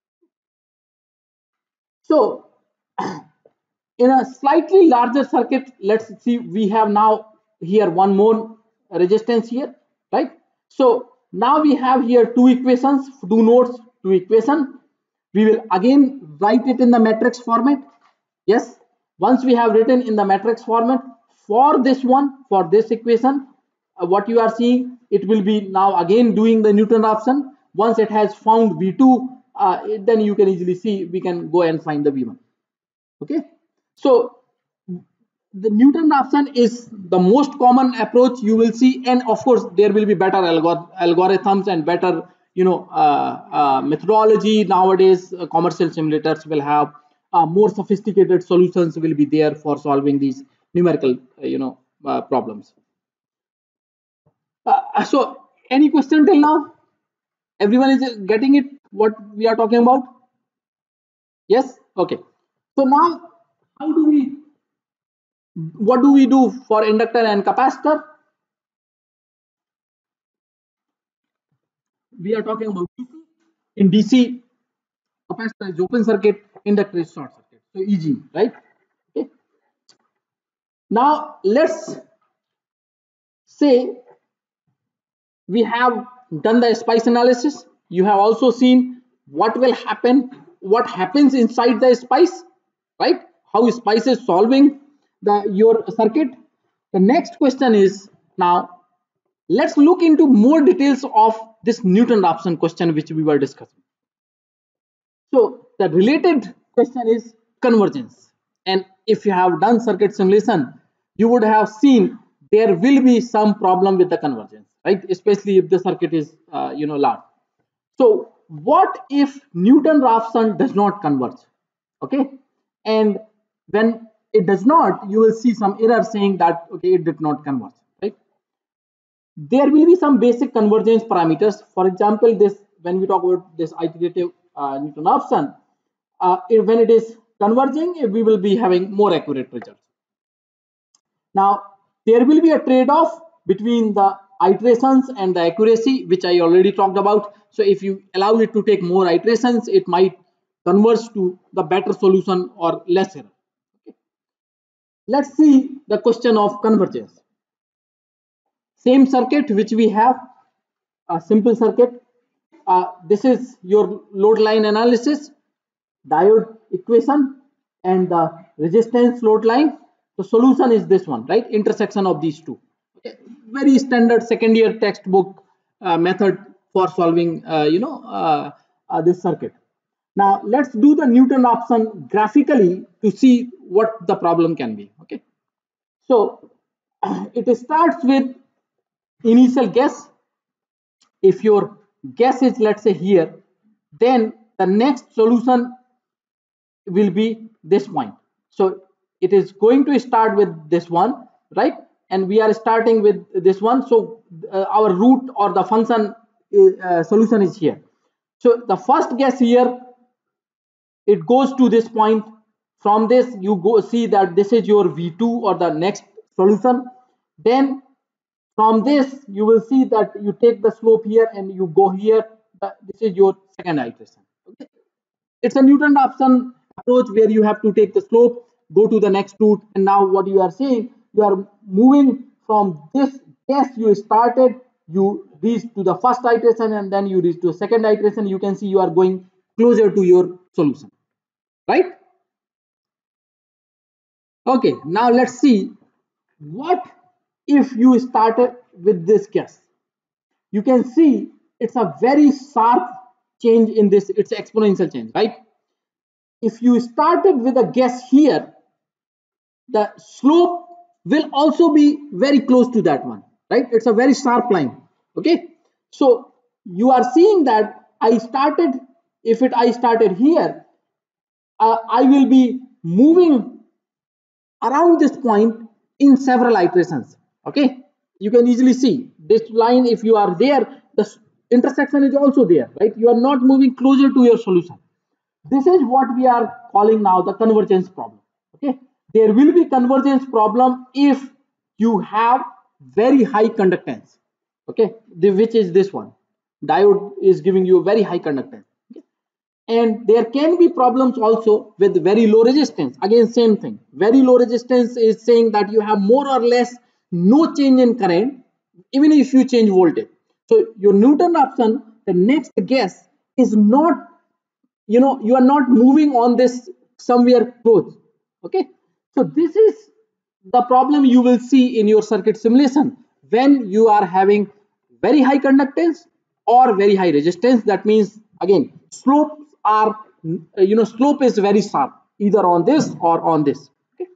So, in a slightly larger circuit, let's see, we have now here one more resistance here, right? So now we have here two equations, two nodes, two equations. We will again write it in the matrix format. Yes, once we have written in the matrix format for this one, for this equation, uh, what you are seeing, it will be now again doing the Newton-Raphson. Once it has found V two, uh, it, then you can easily see, we can go and find the V one. Okay, so the Newton-Raphson is the most common approach you will see, and of course there will be better algor algorithms and better, you know, uh, uh, methodology nowadays. Uh, commercial simulators will have uh, more sophisticated solutions will be there for solving these numerical, uh, you know, uh, problems. Uh, so, any question till now? Everyone is getting it? What we are talking about? Yes. Okay. So now, how do we? What do we do for inductor and capacitor? We are talking about D C. In D C, capacitor is open circuit, inductor is short circuit. So E G, right? Okay. Now let's say we have done the spice analysis. You have also seen what will happen, what happens inside the spice, right? How spice is solving the your circuit. The next question is, now let's look into more details of this Newton-Raphson question which we were discussing. So the related question is convergence. And if you have done circuit simulation, you would have seen there will be some problem with the convergence, right? Especially if the circuit is, uh, you know, large. So what if Newton-Raphson does not converge? Okay, and when it does not, you will see some error saying that, okay, it did not converge, right? There will be some basic convergence parameters. For example, this, when we talk about this iterative uh, Newton-Raphson, uh, when it is converging, we will be having more accurate results. Now, there will be a trade-off between the iterations and the accuracy, which I already talked about. So if you allow it to take more iterations, it might converge to the better solution or less error. Okay. Let's see the question of convergence. Same circuit which we have, a simple circuit. Uh, this is your load line analysis, diode equation, and the resistance load line. The solution is this one, right? Intersection of these two. Okay. Very standard second year textbook uh, method for solving, uh, you know, uh, uh, this circuit. Now let's do the Newton-Raphson graphically to see what the problem can be. Okay. So it starts with initial guess. If your guess is, let's say, here, then the next solution will be this point. So it is going to start with this one, right? And we are starting with this one. So uh, our root or the function uh, solution is here. So the first guess here, it goes to this point. From this, you go see that this is your V two or the next solution. Then from this, you will see that you take the slope here and you go here. This is your second iteration. Okay. It's a Newton-Raphson approach where you have to take the slope, go to the next root, and now what you are seeing, you are moving from this guess you started, you reach to the first iteration, and then you reach to the second iteration. You can see you are going closer to your solution, right? Okay, now let's see what if you started with this guess. You can see it's a very sharp change in this, it's exponential change, right? If you started with a guess here, the slope will also be very close to that one, right? It's a very sharp line. Okay, so you are seeing that I started if it I started here, uh, I will be moving around this point in several iterations. Okay, you can easily see this line. If you are there, the intersection is also there, right? You are not moving closer to your solution. This is what we are calling now the convergence problem. Okay, there will be convergence problem if you have very high conductance. Okay, the, which is this one. Diode is giving you a very high conductance. Okay? And there can be problems also with very low resistance. Again, same thing. Very low resistance is saying that you have more or less no change in current, even if you change voltage. So your Newton-Raphson, the next guess is not, you know, you are not moving on this somewhere close. Okay, so this is the problem you will see in your circuit simulation when you are having very high conductance or very high resistance. That means, again, slopes are, you know, slope is very sharp either on this or on this. Okay,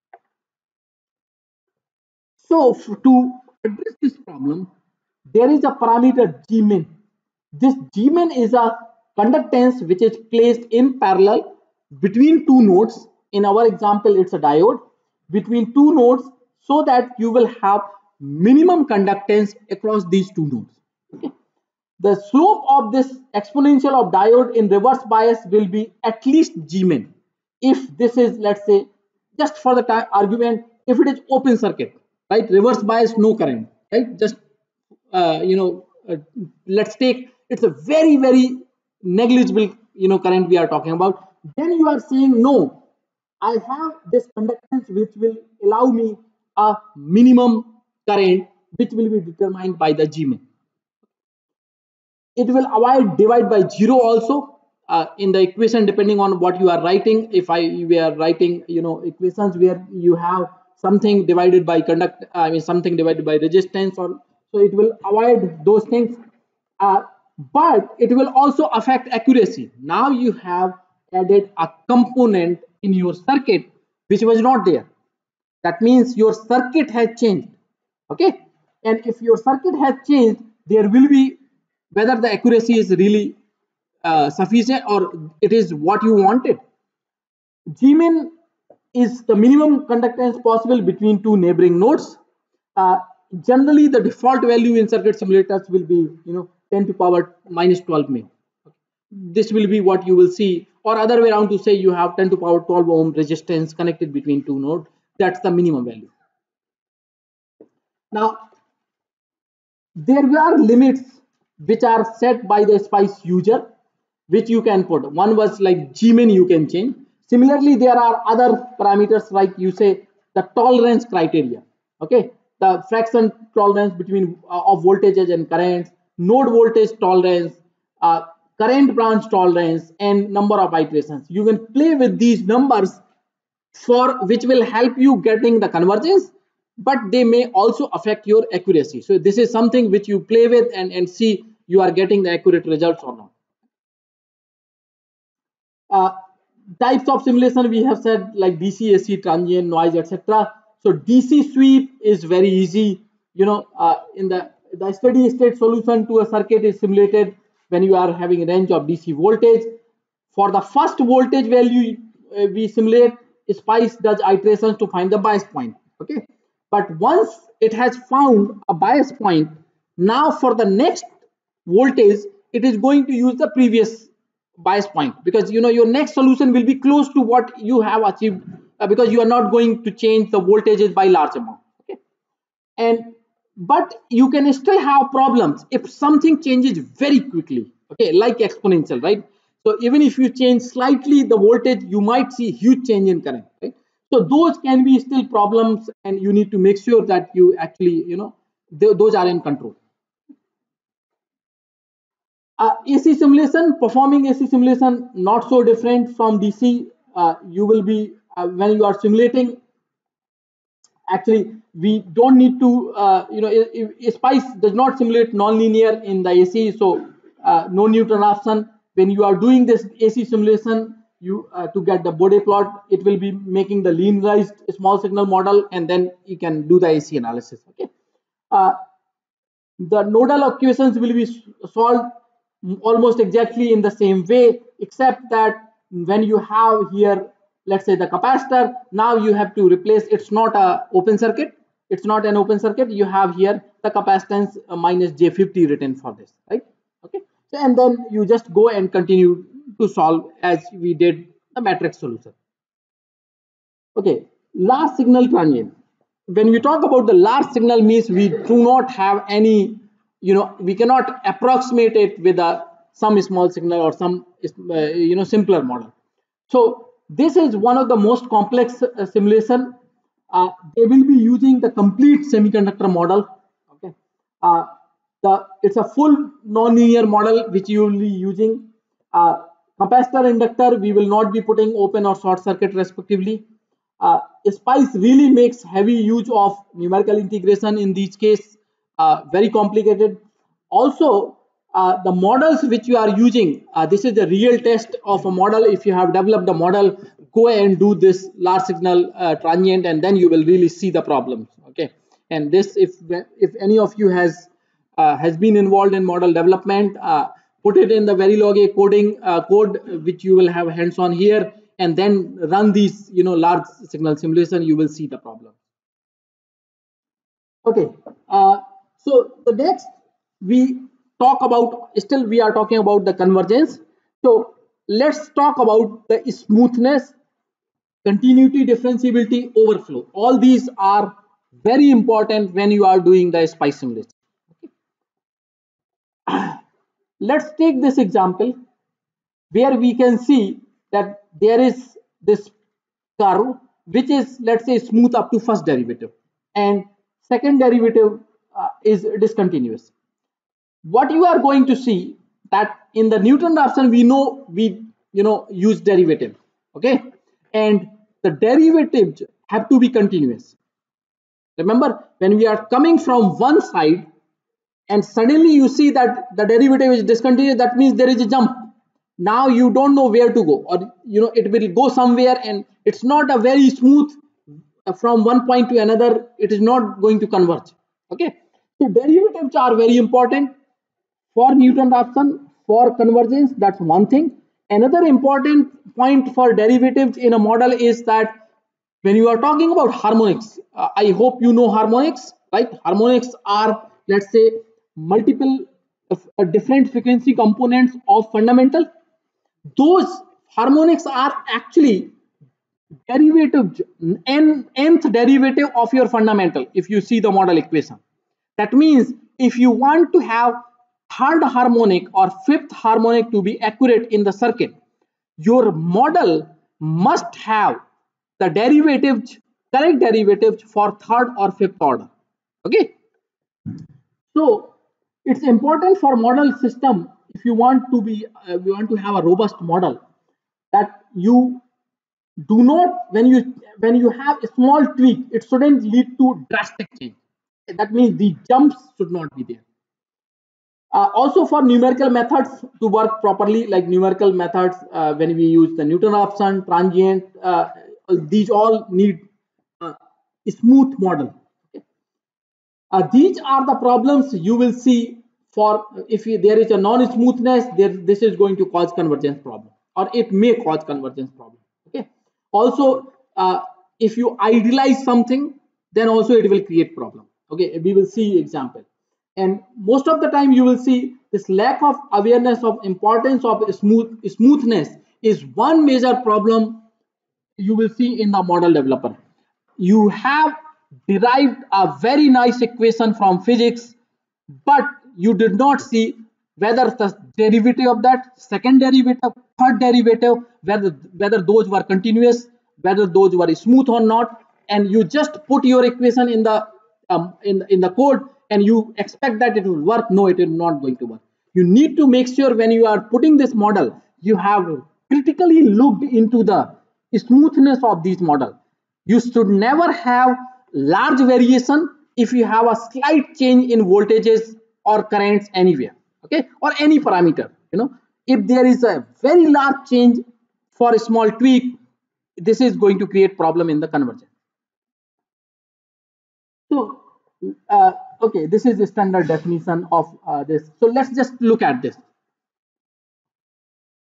so to address this problem, there is a parameter G min. This G min is a conductance which is placed in parallel between two nodes. In our example, it's a diode between two nodes, so that you will have minimum conductance across these two nodes. Okay. The slope of this exponential of diode in reverse bias will be at least G min. If this is, let's say, just for the time argument, if it is open circuit, right, reverse bias, no current, right, just uh, you know, uh, let's take, it's a very very negligible, you know, current we are talking about, then you are saying no, I have this conductance which will allow me a minimum current which will be determined by the G min. It will avoid divide by zero also uh, in the equation, depending on what you are writing. If I we are writing, you know, equations where you have something divided by conduct, I mean something divided by resistance, or so it will avoid those things. Uh, but it will also affect accuracy. Now you have added a component in your circuit which was not there. That means your circuit has changed. Okay, and if your circuit has changed, there will be, whether the accuracy is really uh, sufficient or it is what you wanted. G min is the minimum conductance possible between two neighboring nodes. Uh, generally, the default value in circuit simulators will be, you know, ten to power minus twelve min. This will be what you will see, or other way around to say you have ten to power twelve ohm resistance connected between two nodes. That's the minimum value. Now, there are limits which are set by the SPICE user, which you can put. One was like G min you can change. Similarly, there are other parameters like you say the tolerance criteria. Okay, the fraction tolerance between uh, of voltages and currents, node voltage tolerance, uh, current branch tolerance, and number of iterations. You can play with these numbers for which will help you getting the convergence, but they may also affect your accuracy. So this is something which you play with and, and see you are getting the accurate results or not. Uh, types of simulation we have said, like D C, A C, transient, noise, et cetera. So D C sweep is very easy. You know, uh, in the the steady state solution to a circuit is simulated when you are having a range of D C voltage. For the first voltage value uh, we simulate, SPICE does iterations to find the bias point. Okay, but once it has found a bias point, now for the next voltage it is going to use the previous bias point, because you know your next solution will be close to what you have achieved, uh, because you are not going to change the voltages by large amount. Okay, and but you can still have problems if something changes very quickly. Okay, like exponential, right? So even if you change slightly the voltage, you might see huge change in current, right? So those can be still problems, and you need to make sure that you actually, you know, th those are in control. Uh, A C simulation, performing A C simulation, not so different from D C. Uh, you will be, uh, when you are simulating, actually, we don't need to, uh, you know, if, if SPICE does not simulate nonlinear in the A C, so uh, no Newton-Raphson. When you are doing this A C simulation, you uh, to get the Bode plot, it will be making the linearized small signal model, and then you can do the A C analysis. Okay. Uh, the nodal equations will be solved almost exactly in the same way, except that when you have here, let's say the capacitor, now you have to replace, it's not a open circuit, it's not an open circuit, you have here the capacitance uh, minus J fifty written for this, right? Okay, so and then you just go and continue to solve as we did the matrix solution. Okay, large signal transient. When we talk about the large signal, means we do not have any, you know, we cannot approximate it with a some small signal or some uh, you know simpler model. So this is one of the most complex uh, simulation. Uh, they will be using the complete semiconductor model. Okay, uh, the it's a full nonlinear model which you will be using. Uh, capacitor inductor, we will not be putting open or short circuit respectively. Uh, SPICE really makes heavy use of numerical integration in these cases, uh, very complicated. Also, uh, the models which you are using, uh, this is the real test of a model. If you have developed a model, go and do this large signal uh, transient, and then you will really see the problems. Okay, and this, if if any of you has uh, has been involved in model development, uh, put it in the Verilog A coding uh, code, which you will have hands on here, and then run these, you know, large signal simulation. You will see the problem. Okay, uh, so the next we talk about, still we are talking about the convergence. So let's talk about the smoothness, continuity, differentiability, overflow. All these are very important when you are doing the SPICE simulation. Let's take this example where we can see that there is this curve which is, let's say, smooth up to first derivative, and second derivative uh, is discontinuous. What you are going to see that in the Newton-Raphson, we know we you know use derivative, okay, and the derivatives have to be continuous. Remember, when we are coming from one side and suddenly you see that the derivative is discontinuous, that means there is a jump. Now you don't know where to go, or you know it will go somewhere, and it's not a very smooth uh, from one point to another, it is not going to converge. Okay, so derivatives are very important for Newton-Raphson, for convergence. That's one thing. Another important point for derivatives in a model is that when you are talking about harmonics, uh, I hope you know harmonics, right? Harmonics are, let's say, multiple uh, different frequency components of fundamental. Those harmonics are actually derivative, n, nth derivative of your fundamental. If you see the model equation, that means if you want to have third harmonic or fifth harmonic to be accurate in the circuit, your model must have the derivatives, correct derivatives for third or fifth order. Okay, so it's important for model system, if you want to be uh, you want to have a robust model, that you do not, when you when you have a small tweak, it shouldn't lead to drastic change. That means the jumps should not be there. Uh, also, for numerical methods to work properly, like numerical methods, uh, when we use the Newton-Raphson, transient, uh, these all need uh, a smooth model. Okay. Uh, these are the problems you will see for, if you, there is a non-smoothness, there this is going to cause convergence problem, or it may cause convergence problem. Okay. Also, uh, if you idealize something, then also it will create problem. Okay, we will see example. And most of the time you will see this lack of awareness of importance of smooth smoothness is one major problem you will see in the model developer. You have derived a very nice equation from physics, but you did not see whether the derivative of that, second derivative, third derivative, whether whether those were continuous, whether those were smooth or not, and you just put your equation in the um, in in the code, and you expect that it will work. No, it is not going to work. You need to make sure when you are putting this model, you have critically looked into the smoothness of these model. You should never have large variation if you have a slight change in voltages or currents anywhere, okay, or any parameter. You know, if there is a very large change for a small tweak, this is going to create problem in the convergence. So, uh, okay, this is the standard definition of uh, this. So let's just look at this.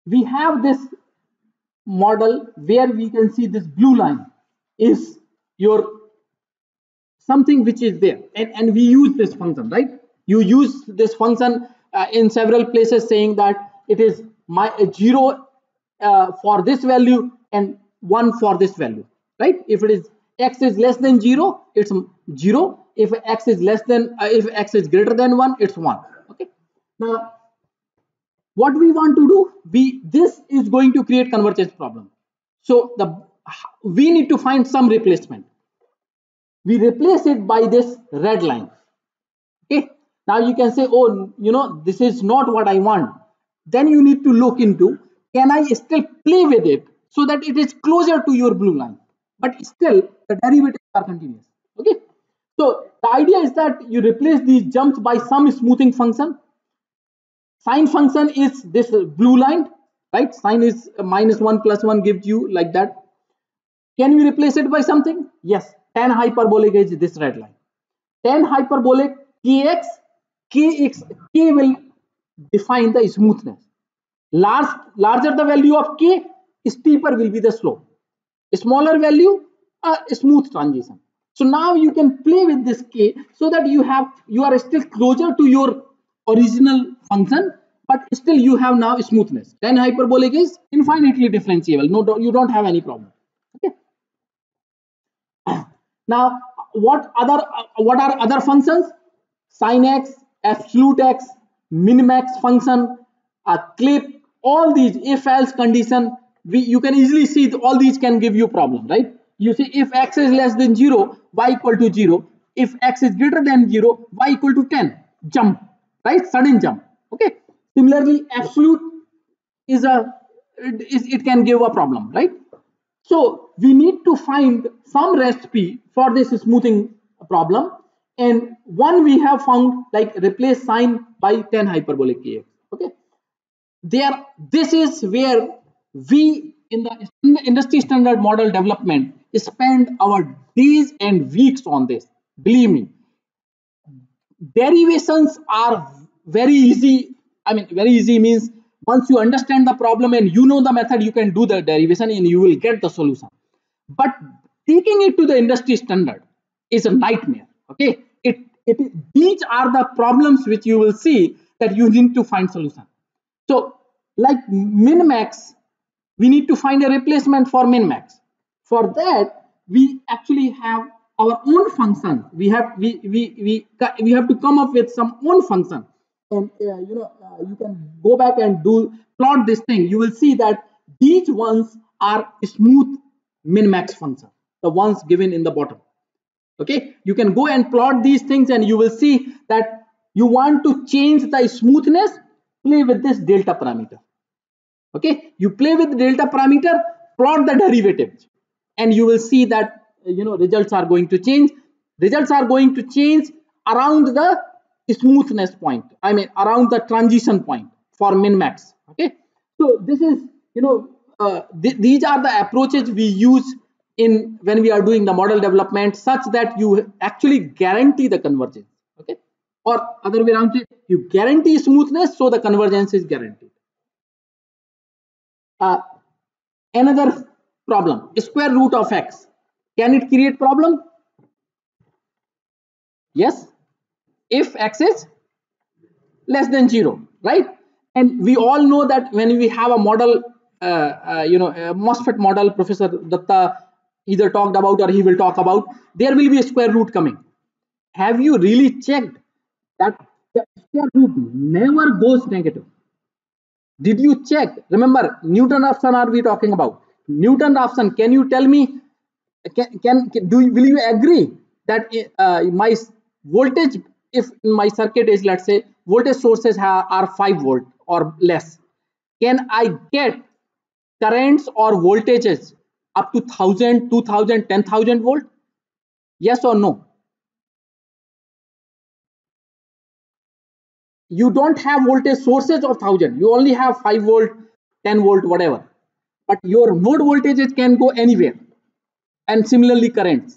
we have this model where we can see this blue line is your something which is there, and, and we use this function, right? You use this function uh, in several places, saying that it is my uh, zero uh, for this value and one for this value, right? If it is x is less than zero, it's zero. If x is less than uh, if x is greater than one, it's one. Okay, now what we want to do, we this is going to create convergence problem. So the we need to find some replacement. We replace it by this red line. Okay, now you can say, oh, you know, this is not what I want. Then you need to look into, can I still play with it so that it is closer to your blue line, but still the derivatives are continuous. Okay, so the idea is that you replace these jumps by some smoothing function. Sine function is this blue line, right? Sine is minus one plus one gives you like that. Can we replace it by something? Yes, tan hyperbolic is this red line. Tan hyperbolic kx, kx, k will define the smoothness. Large, larger the value of k, steeper will be the slope. Smaller value, a smooth transition. So now you can play with this k so that you have you are still closer to your original function, but still you have now smoothness. Tan hyperbolic is infinitely differentiable. No, you don't have any problem. Okay. Now, what other uh, what are other functions? Sin x, absolute x, min max function, a clip, all these if else condition. We you can easily see all these can give you problem, right? You see, if x is less than zero, y equal to zero. If x is greater than zero, y equal to ten. Jump, right? Sudden jump. Okay. Similarly, absolute is a it, it can give a problem, right? So we need to find some recipe for this smoothing problem, and one we have found, like replace sine by tan hyperbolic kx. Okay, there this is where we in the, in the industry standard model development spend our days and weeks on this. Believe me, derivations are very easy. I mean, very easy means once you understand the problem and you know the method, you can do the derivation and you will get the solution. But taking it to the industry standard is a nightmare. Okay, it, it these are the problems which you will see that you need to find solution. So like min max, we need to find a replacement for min max. For that, we actually have our own function. We have we we we we have to come up with some own function, and uh, you know uh, you can go back and do plot this thing. You will see that these ones are smooth min max function, the ones given in the bottom. Okay, you can go and plot these things, and you will see that you want to change the smoothness. Play with this delta parameter. Okay, you play with delta parameter, plot the derivatives, and you will see that you know results are going to change. Results are going to change around the smoothness point. I mean around the transition point for min max. Okay, so this is you know uh, th these are the approaches we use in when we are doing the model development, such that you actually guarantee the convergence. Okay, or other way around, you guarantee smoothness, so the convergence is guaranteed. Uh, another problem, square root of x. Can it create problem? Yes, if x is less than zero, right? And we all know that when we have a model, uh, uh, you know, a MOSFET model, Professor Datta either talked about or he will talk about, there will be a square root coming. Have you really checked that the square root never goes negative? Did you check? Remember, Newton-Raphson are we talking about? Newton-Raphson, can you tell me, can, can, can do will you agree that uh, my voltage, if my circuit is, let's say, voltage sources have, are five volt or less, can I get currents or voltages up to one thousand, two thousand, ten thousand volt? Yes or no? You don't have voltage sources of one thousand, you only have five volt, ten volt, whatever, but your node voltages can go anywhere, and similarly currents.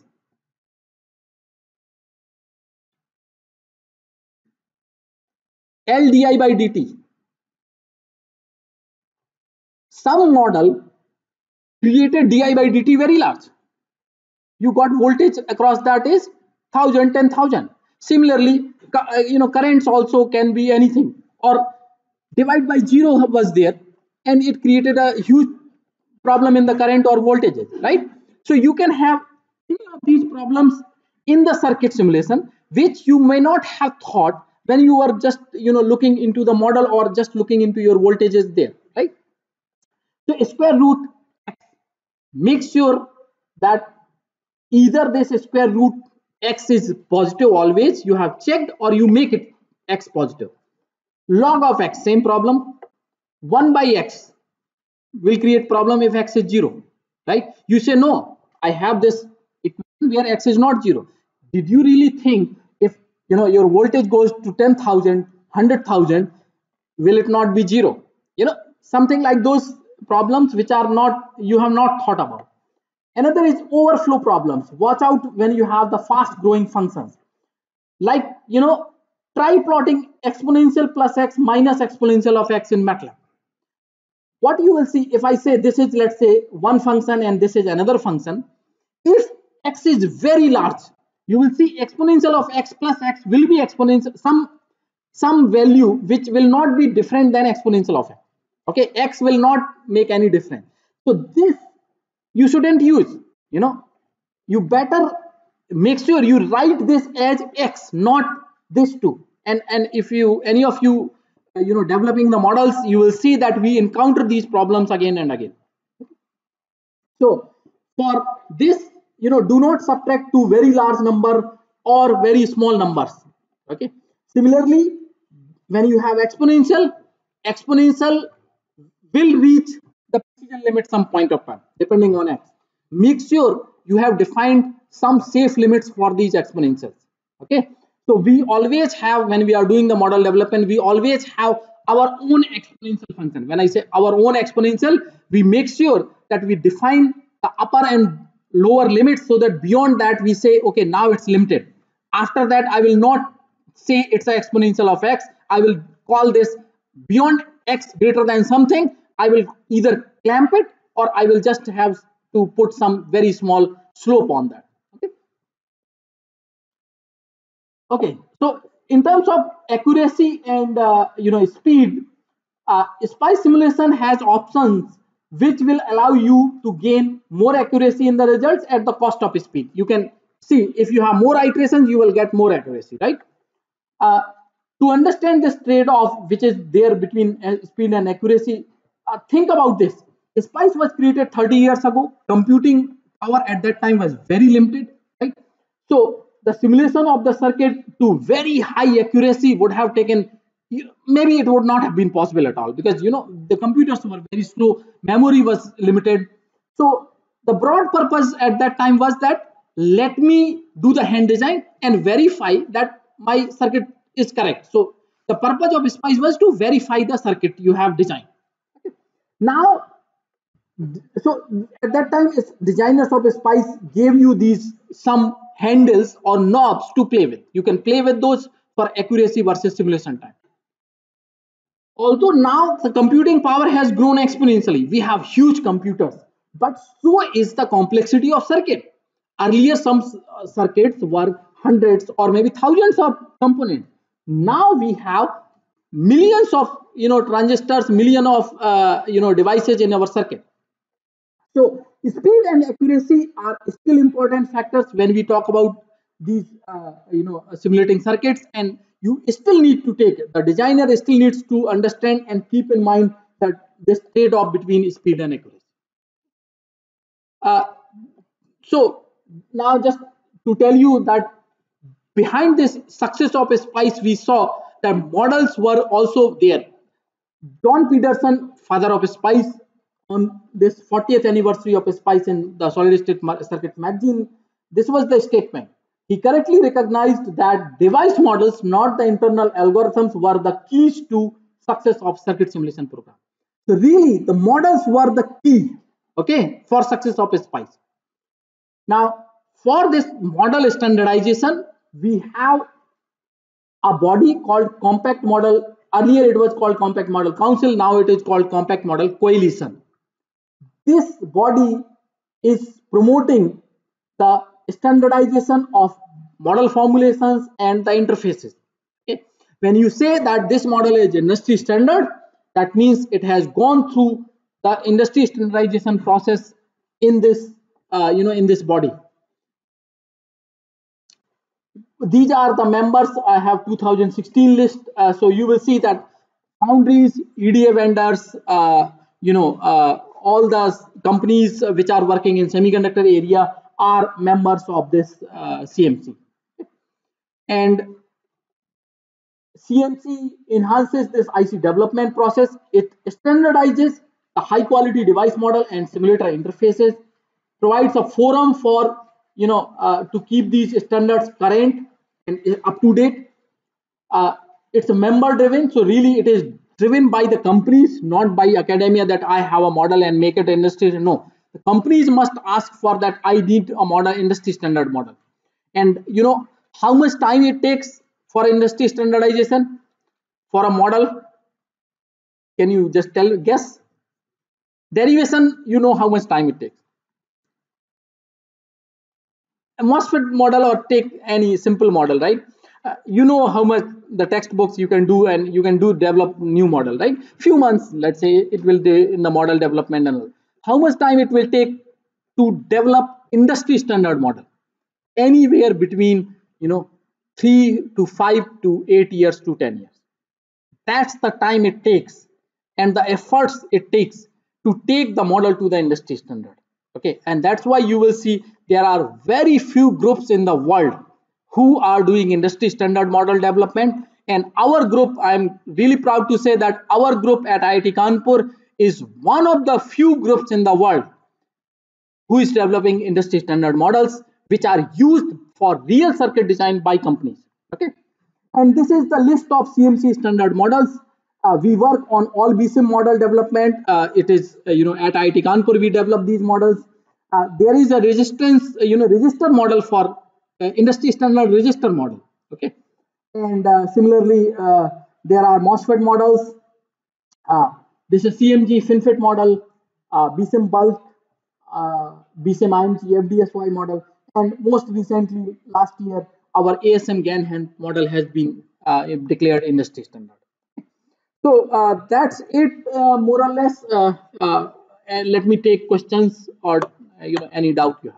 L di by dt, some model created di by dt very large. You got voltage across that is thousand, ten thousand. Similarly, uh, you know, currents also can be anything. Or divide by zero was there, and it created a huge problem in the current or voltages, right? So you can have any of these problems in the circuit simulation, which you may not have thought when you were just, you know, looking into the model or just looking into your voltages there, right? So square root x, make sure that either this square root x is positive always, you have checked, or you make it x positive. Log of x, same problem. one by x will create problem if x is zero, right? You say no, I have this equation where x is not zero. Did you really think if, you know, your voltage goes to ten thousand, one hundred thousand, will it not be zero? You know, something like those problems which are not, you have not thought about. Another is overflow problems. Watch out when you have the fast growing functions. Like, you know, try plotting exponential plus x minus exponential of x in MATLAB. What you will see, if I say this is, let's say, one function and this is another function, if x is very large, you will see exponential of x plus x will be exponential, some some value which will not be different than exponential of x. Okay, x will not make any difference. So this you shouldn't use. You know, you better make sure you write this as x, not this two. And and if you, any of you, uh, you know, developing the models, you will see that we encounter these problems again and again. So for this, you know, do not subtract two very large number or very small numbers. Okay. Similarly, when you have exponential, exponential will reach the precision limit some point of time depending on x. Make sure you have defined some safe limits for these exponentials. Okay. So we always have, when we are doing the model development, we always have our own exponential function. When I say our own exponential, we make sure that we define the upper and lower limits, so that beyond that we say, okay, now it's limited. After that, I will not say it's an exponential of x. I will call this beyond x greater than something. I will either clamp it, or I will just have to put some very small slope on that. Okay. Okay, so in terms of accuracy and uh, you know, speed, uh, SPICE simulation has options which will allow you to gain more accuracy in the results at the cost of speed. You can see, if you have more iterations, you will get more accuracy, right? Uh, to understand this trade-off which is there between uh, speed and accuracy, uh, think about this. SPICE was created thirty years ago. Computing power at that time was very limited, right? So the simulation of the circuit to very high accuracy would have taken, maybe it would not have been possible at all, because, you know, the computers were very slow, memory was limited. So the broad purpose at that time was that, let me do the hand design and verify that my circuit is correct. So the purpose of SPICE was to verify the circuit you have designed. Now, so at that time, designers of SPICE gave you these some handles or knobs to play with. You can play with those for accuracy versus simulation time. Although now the computing power has grown exponentially, we have huge computers, but so is the complexity of circuit. Earlier, some circuits were hundreds or maybe thousands of components. Now we have millions of, you know, transistors, million of uh, you know, devices in our circuit. So speed and accuracy are still important factors when we talk about these, uh, you know, simulating circuits, and you still need to take, the designer still needs to understand and keep in mind that this trade-off between speed and accuracy. Uh, so now, just to tell you that behind this success of SPICE, we saw that models were also there. John Peterson, father of SPICE, on this fortieth anniversary of SPICE in the Solid State Circuits magazine, this was the statement. He correctly recognized that device models, not the internal algorithms, were the keys to success of circuit simulation program. So really, the models were the key, okay, for success of SPICE. Now, for this model standardization, we have a body called Compact Model. Earlier it was called Compact Model Council, now it is called Compact Model Coalition. this body is promoting the standardization of model formulations and the interfaces. Okay. When you say that this model is industry standard, that means it has gone through the industry standardization process in this, uh, you know, in this body. These are the members. I have two thousand sixteen list. Uh, so you will see that foundries, E D A vendors, uh, you know, uh, all the companies which are working in semiconductor area are members of this uh, C M C. And C M C enhances this I C development process. It standardizes a high quality device model and simulator interfaces, provides a forum for, you know, uh, to keep these standards current and up to date. Uh, it's a member driven, so really it is driven by the companies, not by academia, that I have a model and make it industry. No, the companies must ask for that. I need a model, industry standard model. And you know how much time it takes for industry standardization for a model? Can you just tell, guess? Derivation, you know how much time it takes. A MOSFET model, or take any simple model, right? Uh, you know how much the textbooks you can do, and you can do develop new model, right? Few months, let's say it will do in the model development and all. How much time it will take to develop industry standard model? Anywhere between, you know, three to five to eight years to ten years. That's the time it takes and the efforts it takes to take the model to the industry standard. Okay, and that's why you will see there are very few groups in the world who are doing industry standard model development. And our group, I'm really proud to say that our group at I I T Kanpur is one of the few groups in the world who is developing industry standard models which are used for real circuit design by companies. Okay, and this is the list of C M C standard models. Uh, we work on all B SIM model development. Uh, it is, uh, you know, at I I T Kanpur we develop these models. Uh, there is a resistance, uh, you know, register model for uh, industry standard register model. Okay, and uh, similarly, uh, there are MOSFET models. Uh, this is C M G FinFET model, uh, B SIM bulk, uh, B SIM I M G F D S Y model, and most recently last year our A S M GaN model has been uh, declared industry standard. So uh, that's it, uh, more or less. Uh, uh, and let me take questions, or uh, you know, any doubt you have.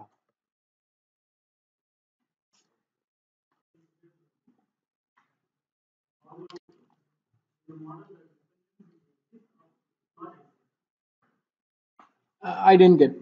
Uh, I didn't get.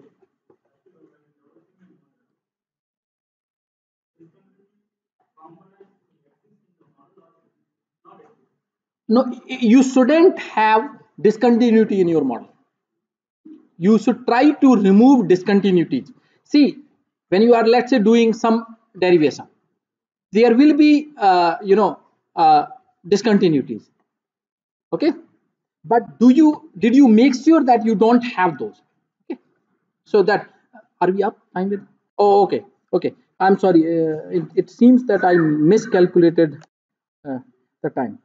No, you shouldn't have discontinuity in your model. You should try to remove discontinuities. See, when you are, let's say, doing some derivation, there will be, uh, you know, uh, discontinuities. Okay, but do you did you make sure that you don't have those? Okay, so that, are we up time with? Oh, okay, okay. I'm sorry. Uh, it, it seems that I miscalculated uh, the time.